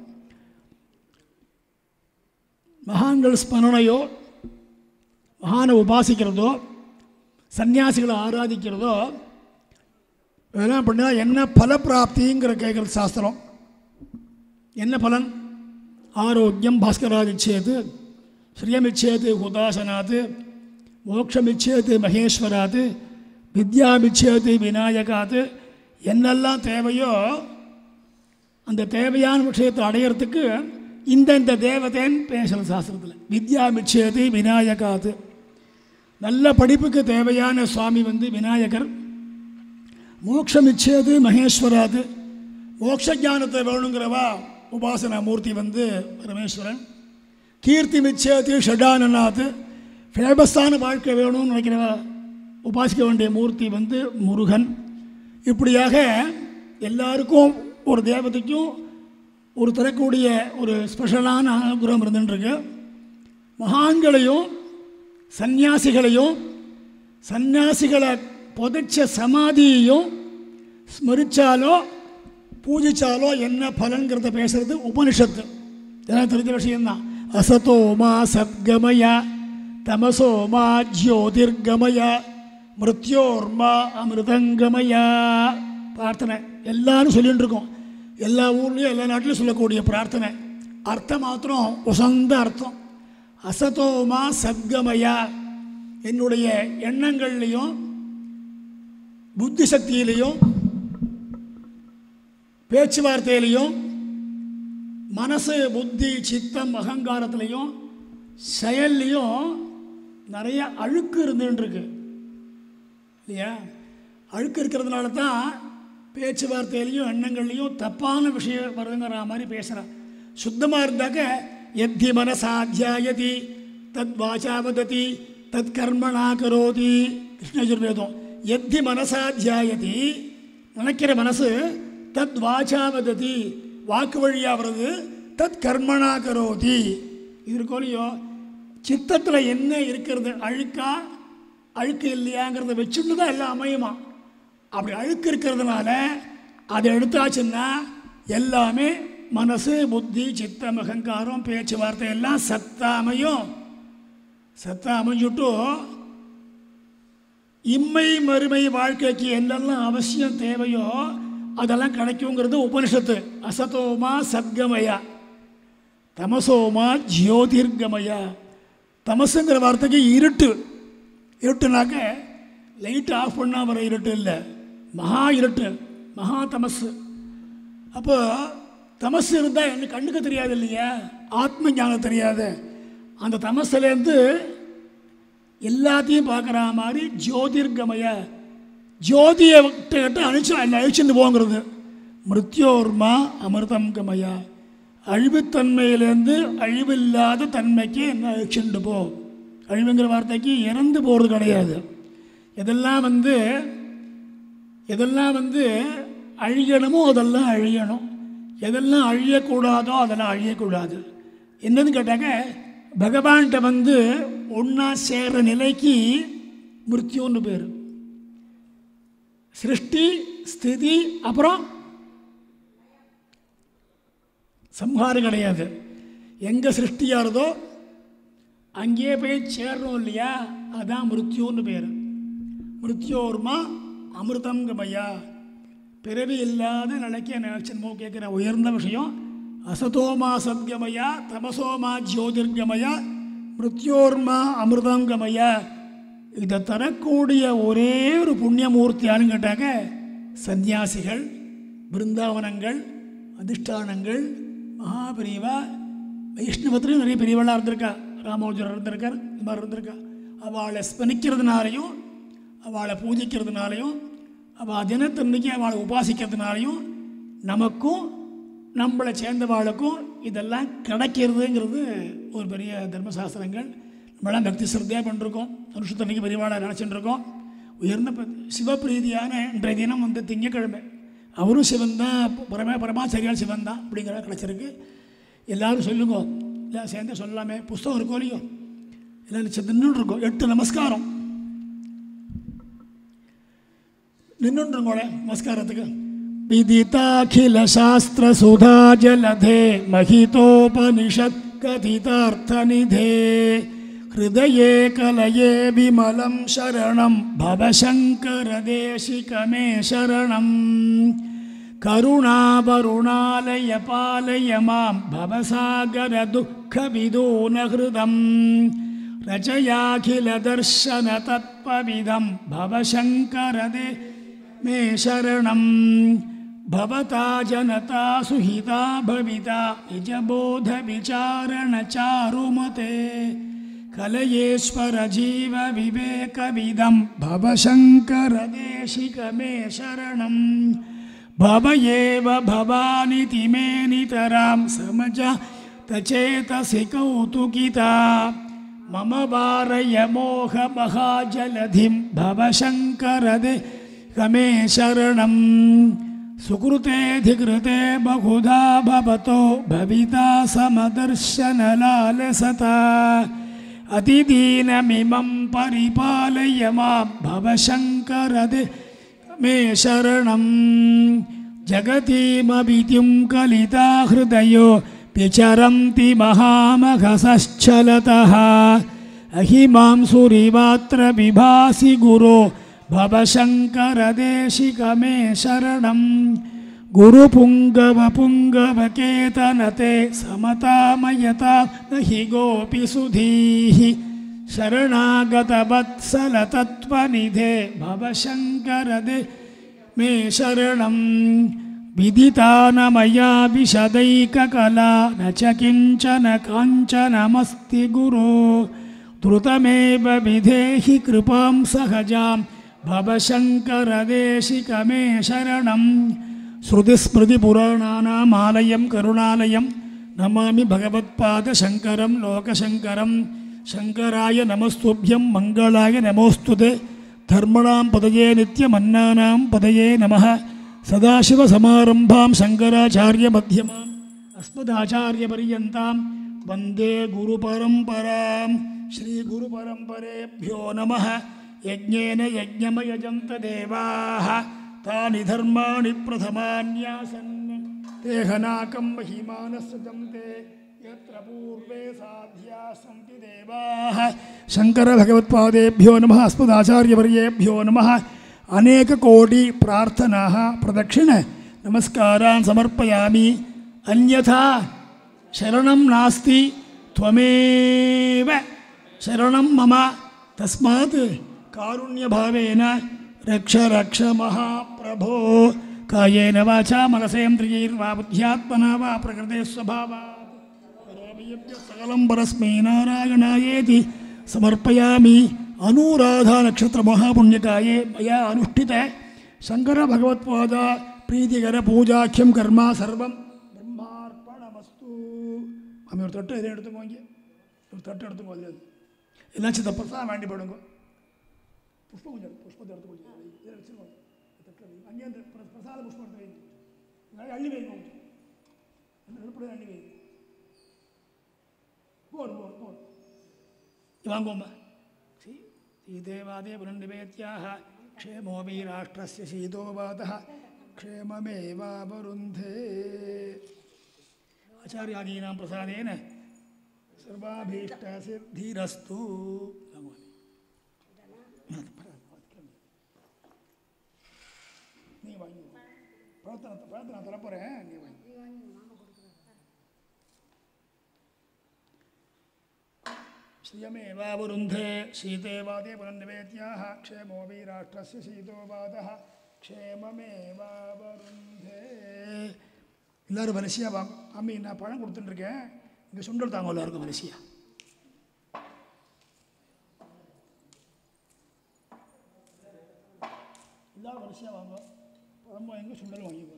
மகான்கள் ஸ்மரணையோ மகானை உபாசிக்கிறதோ சன்னியாசிகளை ஆராதிக்கிறதோ இதெல்லாம் பண்ணினா என்ன பலப்பிராப்திங்கிற கேட்குறது சாஸ்திரம் என்ன பலன் ஆரோக்கியம் பாஸ்கராதிச்சேது ஸ்ரீயமிச்சேது ஹுதாசனாத் மோட்சமிச்சேது மகேஸ்வராத் வித்யாமிச்சேது விநாயகாத் என்னெல்லாம் தேவையோ அந்த தேவையான விஷயத்தை அடையிறதுக்கு இந்த இந்த தேவதைன்னு பேசுகிற சாஸ்திரத்தில் வித்யாமிச்சேது விநாயகாத் நல்ல படிப்புக்கு தேவையான சுவாமி வந்து விநாயகர் மோட்சமிச்சேது மகேஸ்வராத் மோட்ச ஞானத்தை வேணுங்கிறவா உபாசனா மூர்த்தி வந்து பரமேஸ்வரன் கீர்த்தி மிச்சேது ஷடானநாத் ஃபேமஸான வாழ்க்கை வேணும்னு நினைக்கிறவா உபாசிக்க வேண்டிய மூர்த்தி வந்து முருகன் இப்படியாக எல்லாருக்கும் ஒரு தேவதைக்கும் ஒரு தரக்கூடிய ஒரு ஸ்பெஷலான அனுகிரகம் இருந்துருக்கு மகான்களையும் சந்நியாசிகளையும் சந்நியாசிகளை புதைச்ச சமாதியையும் ஸ்மரித்தாலோ பூஜித்தாலோ என்ன பலன்கிறத பேசுகிறது உபனிஷத்து இதெல்லாம் தெரிஞ்ச விஷயம்தான் அசதோமா சத்கமய தமசோமா ஜோதிர்கமய மிருத்யோர்மா அமிர்தங்கமய பிரார்த்தனை எல்லாரும் சொல்லிட்டு இருக்கோம் எல்லா ஊர்லேயும் எல்லா நாட்டிலும் சொல்லக்கூடிய பிரார்த்தனை அர்த்தம் மாத்திரம் உசந்த அர்த்தம் அசதோமா சத்கமயா என்னுடைய எண்ணங்கள்லையும் புத்தி சக்தியிலையும் பேச்சுவார்த்தையிலையும் மனசு புத்தி சித்தம் அகங்காரத்துலேயும் செயல்லையும் நிறைய அழுக்கு இருந்துருக்கு இல்லையா அழுக்கு இருக்கிறதுனால தான் பேச்சுவார்த்தையிலையும் எண்ணங்கள்லையும் தப்பான விஷயம் வருதுங்கிற மாதிரி பேசுகிறான் சுத்தமாக இருந்தாக்க எத்தி மனசாத்தியாயதி தத் வாச்சா வததி தத் கர்மணா கரோதி கிருஷ்ணயஜுர்வேதம் எத்தி மனசாத்தியாயதி நினைக்கிற மனசு தத் வாச்சா வததி வாக்கு வழியாக வருது தத் கர்மணா கரோதி இது இருக்கோலையோ சித்தத்தில் என்ன இருக்கிறது அழுக்கா அழுக்கு இல்லையாங்கிறத வச்சுட்டு தான் எல்லாம் அமையுமா அப்படி அழுக்கு இருக்கிறதுனால அதை எடுத்தாச்சுன்னா எல்லாமே மனசு புத்தி சித்தம் அகங்காரம் பேச்சுவார்த்தை எல்லாம் சத்தாமையும் சத்தா அமைஞ்சுட்டு இம்மை மறுமை வாழ்க்கைக்கு என்னெல்லாம் அவசியம் தேவையோ அதெல்லாம் கிடைக்குங்கிறது உபனிஷத்து. அசதோமா சத்கமயா, தமசோமா ஜோதிர்கமயா. தமசுங்கிற வார்த்தைக்கு இருட்டு. இருட்டுனாக்க லைட்டு ஆஃப் பண்ணால் வர இருட்டு இல்லை, மகா இருட்டு, மகா தமசு. அப்போ தமசு இருந்தால் எனக்கு கண்ணுக்கு தெரியாது இல்லையா, ஆத்ம ஞானம் தெரியாது. அந்த தமசுலேருந்து எல்லாத்தையும் பார்க்குற மாதிரி ஜோதிர்கமய, ஜோதியை கிட்ட அழிச்சு அழிச்சுட்டு போங்கிறது. மிருத்யோர்மா அமிர்தம் கமயா, அழிவுத்தன்மையிலேருந்து அழிவில்லாத தன்மைக்கு என்ன அழிச்சுட்டு போ. அழிவுங்கிற வார்த்தைக்கு இறந்து போகிறது கிடையாது. எதெல்லாம் வந்து எதெல்லாம் வந்து அழியணுமோ அதெல்லாம் அழியணும், எதெல்லாம் அழியக்கூடாதோ அதெல்லாம் அழியக்கூடாது. என்னன்னு கேட்டாக்க பகவான்கிட்ட வந்து ஒன்றா சேர்கிற நிலைக்கு மிருத்யுன்னு பேர். சிருஷ்டி ஸ்திதி அப்புறம் சம்ஹாரம் கிடையாது. எங்கே சிருஷ்டியாகிறதோ அங்கேயே போய் சேரணும் இல்லையா, அதுதான் மிருத்யுன்னு பேர். மிருத்யோர்மா அமிர்தம் கமயா, பிறவி இல்லாத நிலைக்கு நினைச்சன்மோ கேட்குற உயர்ந்த விஷயம். அசதோமா சத்கமயா, தமசோமா ஜோதிர்கமயா, மிருத்யோர்மா அமிர்தம் கமயா. இதை தரக்கூடிய ஒரே ஒரு புண்ணியமூர்த்தியானு கேட்டாக்க சந்நியாசிகள், பிருந்தாவனங்கள், அதிஷ்டானங்கள், மகாபிரிவா, வைஷ்ணவத்திலையும் நிறைய பெரியவளாக இருந்திருக்கா. ராமானுஜர் இருந்திருக்கார், இந்த மாதிரி இருந்திருக்கா. அவளை ஸ்மரிக்கிறதுனாலையும் அவளை பூஜிக்கிறதுனாலையும் அவள் தினத்தன்னைக்கு அவளை உபாசிக்கிறதுனாலையும் நமக்கும் நம்மளை சேர்ந்தவாளுக்கும் இதெல்லாம் கிடைக்கிறதுங்கிறது ஒரு பெரிய தர்மசாஸ்திரங்கள். நம்மளாம் பக்தி சிரத்தையாக பண்ணிருக்கோம், வருஷத்தன்னைக்கு பெரியவாளை நினச்சிட்டு இருக்கோம். உயர்ந்த சிவப்பிரீதியான இன்றைய தினம் வந்து திங்கக்கிழமை, அவரும் சிவன் தான், பரமே பரமாச்சாரியால் சிவன் தான் அப்படிங்கிற கிடச்சிருக்கு. எல்லோரும் சொல்லுங்க, இல்லை சேர்ந்து சொல்லலாமே, புஸ்தகம் இருக்கோ இல்லையோ, எல்லோரும் நின்றுட்டு இருக்கோம். எட்டு நமஸ்காரம் நின்றுங்கோளே நமஸ்காரத்துக்கு. விதிதாகில சாஸ்திர சுதா ஜலதே மஹிதோபனிஷத் கதிதார்த்த நிதே ஹிருதயே கலயே விமலம் சரணம் பவசங்கர தேசிகமே சரணம். கருணாவருணாலய பாலய மாம் பவசாகர துக்க விதூன ஹிருதம் ரச்சயாகில தர்ஷன தத்பவிதம் பவசங்கரதே மே சரணம். பவதா ஜனதா சுஹிதா பவிதா நிஜபோத விசாரண சாருமதே கலயேஸ்வர ஜீவ விவேகவிதம் பவசங்கர தேசிகமே சரணம். பவயேவ பவானிதி மே நிதராம் சமஜா தச்சேதசி கௌதுகிதா மம வாரய மோக மகாஜலதிம் பவசங்கரதே கமே சரணம். சுக்ருதேதிகிருதே பகுதா பவதோ பவிதா சமதர்ஷனலாலசதா அதிதீனமிமம் பரிபாலய மாம் பவசங்கரதே மே சரணம். ஜகதீமவித்யும் கலிதா ஹிருதயோ விசரந்தி மகாமகசச்சலதः அஹிமாம் சுரிவாத்ர விபாசி குரோ பவசங்கர தேசிகமே சரணம். குரு புங்கவ புங்கவ கேதனதே சமதாமயதா நஹி கோபி சுதீஹி சரணாகத வத்சல தத்வநிதே பவசங்கர தே மே சரணம். விதிதானமயா விஷதைககலா ந ச கிஞ்சன காஞ்சனமஸ்தி குரு த்ருதமேவ விதேஹி கிருபாம் சகஜாம் பவசங்கர தேசிகமே சரணம். ஸ்ருதிஸ்மிருதிபுராணானாம் ஆலயம் கருணாலயம் நமாமி பகவத்பாத சங்கரம் லோகசங்கரம். சங்கராய நமஸ்துப்யம் மங்களாய நமோஸ்துதே தர்மணாம் பதயே நித்யமன்னானாம் பதயே நமः. சதாசிவசமாரம்பாம் சங்கராச்சாரிய மத்தியமாம் அஸ்மதாச்சாரிய பரியந்தாம் வந்தே குரு பரம்பராம். ஸ்ரீ குரு பரம்பரேभ्यो நமः. யஜ்ஞேன யஜ்ஞமயஜந்த தேவாः தானி தர்மாணி பிரதமான்யாசன் தேஹநாகம் மஹிமானஸ்ஸஜந்தே யத்ர பூர்வே சாத்யா சந்தி தேவாः. சங்கர பகவத்பாதேभ्यो நமः. அஸ்மதாச்சாரிய பரியேभ्यो நமः. அநேக கோடி பிரார்த்தனாக பிரதட்சிண नमस्कारान् समर्पयामि अन्यथा शरणं नास्ति त्वमेव शरणं मम तस्मात् कारुण्यभावेन रक्ष रक्ष महाप्रभो कायेन वाचा मनसेन्द्रियैर्वा बुद्ध्यात्मना वा प्रकृते स्वभावात् करोमि यद्यत् सकलं परस्मै नारायणायेति समर्पयामि अनुराधा नक्षत्र महापुण्यकाये मया अनुष्ठित शंकर भगवत्पाद प्रीतिकर पूजाख्यम कर्म सर्वं ब्रह्मार्पणमस्तु हमें ஒரு தட்டு எதை எடுத்துக்கோங்க ஒரு தட்டு எடுத்துக்கோங்க எல்லாம் சித்த பிரசாதம் வேண்டி போடுங்க புஷ்பம் கொஞ்சம் புஷ்பத்தை எடுத்துக்கோங்க இதை வச்சுக்கோங்க தட்டு அங்கே அந்த பிரசாத புஷ்பம் எடுத்து வைங்க அள்ளி வைங்க என்ன நெருப்படி அள்ளி வைங்க போர் போர் போர் வாங்கோம்மா श्रीदेवादे पुनर्निवेद्याः क्षेमो वै राष्ट्रस्य शीतो वातः क्षेममेवावरुन्धे आचार्यादीनां प्रसादेन सर्वाभीष्टसिद्धिरस्तु நீ வாங்கி பிரார்த்தனை பிரார்த்தனை தரப்போகிறேன் நீ வாங்கி श्रियमेवावरुन्धे शीतेवादे पुनर्निवेद्याः क्षेमो वै राष्ट्रस्य शीतो वातः क्षेममेवावरुन्धे எல்லோரும் வரிசையாக வாங்க அம்மி நான் பழம் கொடுத்துட்டுருக்கேன் இங்கே சுண்டல் தாங்க எல்லாருக்கும் வரிசையாக எல்லோரும் வரிசையாக வாங்க பழம் வாங்கி சுண்டல் வாங்கிக்கோங்க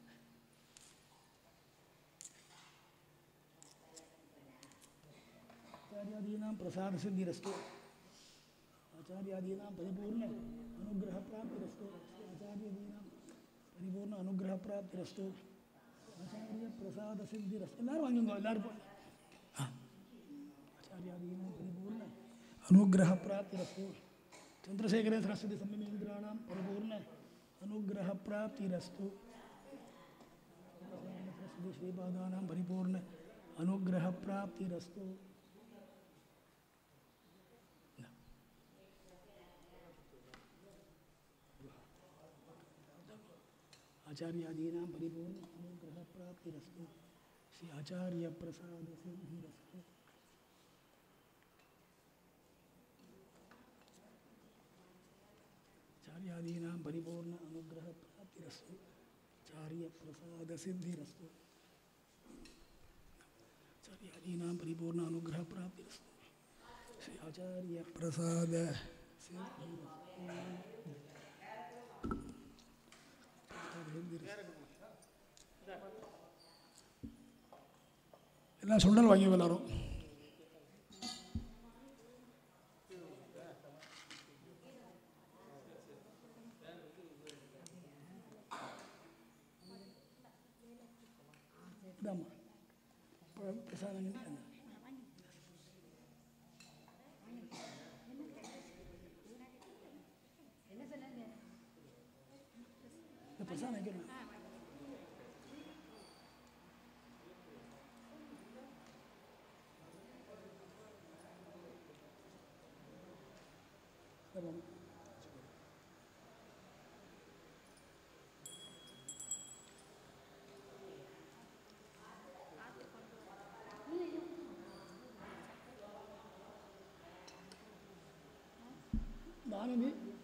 आचार्यादीनां प्रसाद सिद्धिरस्तु आचार्यादीनां परिपूर्ण अनुग्रह प्राप्तिरस्तु आचार्यादीनां परिपूर्ण अनुग्रह प्राप्तिरस्तु आचार्य प्रसाद सिद्धिरस्तु எல்லாரும் வாங்குங்க எல்லாரும் आचार्यादीनां परिपूर्ण अनुग्रह प्राप्तिरस्तु चंद्रशेखर सरस्वती सम्मेन्द्राणां परिपूर्ण अनुग्रह प्राप्तिरस्तु सरस्वती श्रीपादानां परिपूर्ण अनुग्रह प्राप्तिरस्तु आचार्यादीनां परिपूर्ण अनुग्रह प्राप्तिरस्तु श्री आचार्य प्रसाद सिद्धिरस्तु आचार्यादीनां परिपूर्ण अनुग्रह प्राप्तिरस्तु आचार्य प्रसाद सिद्धिरस्तु आचार्यादीनां परिपूर्ण अनुग्रह प्राप्तिरस्तु श्री आचार्य प्रसाद सिद्धिरस्तु எல்லாம் சுண்டல் வாங்கி எல்லாரும் பிரசாதம் பிரசாதம் வைக்கணும் நானும்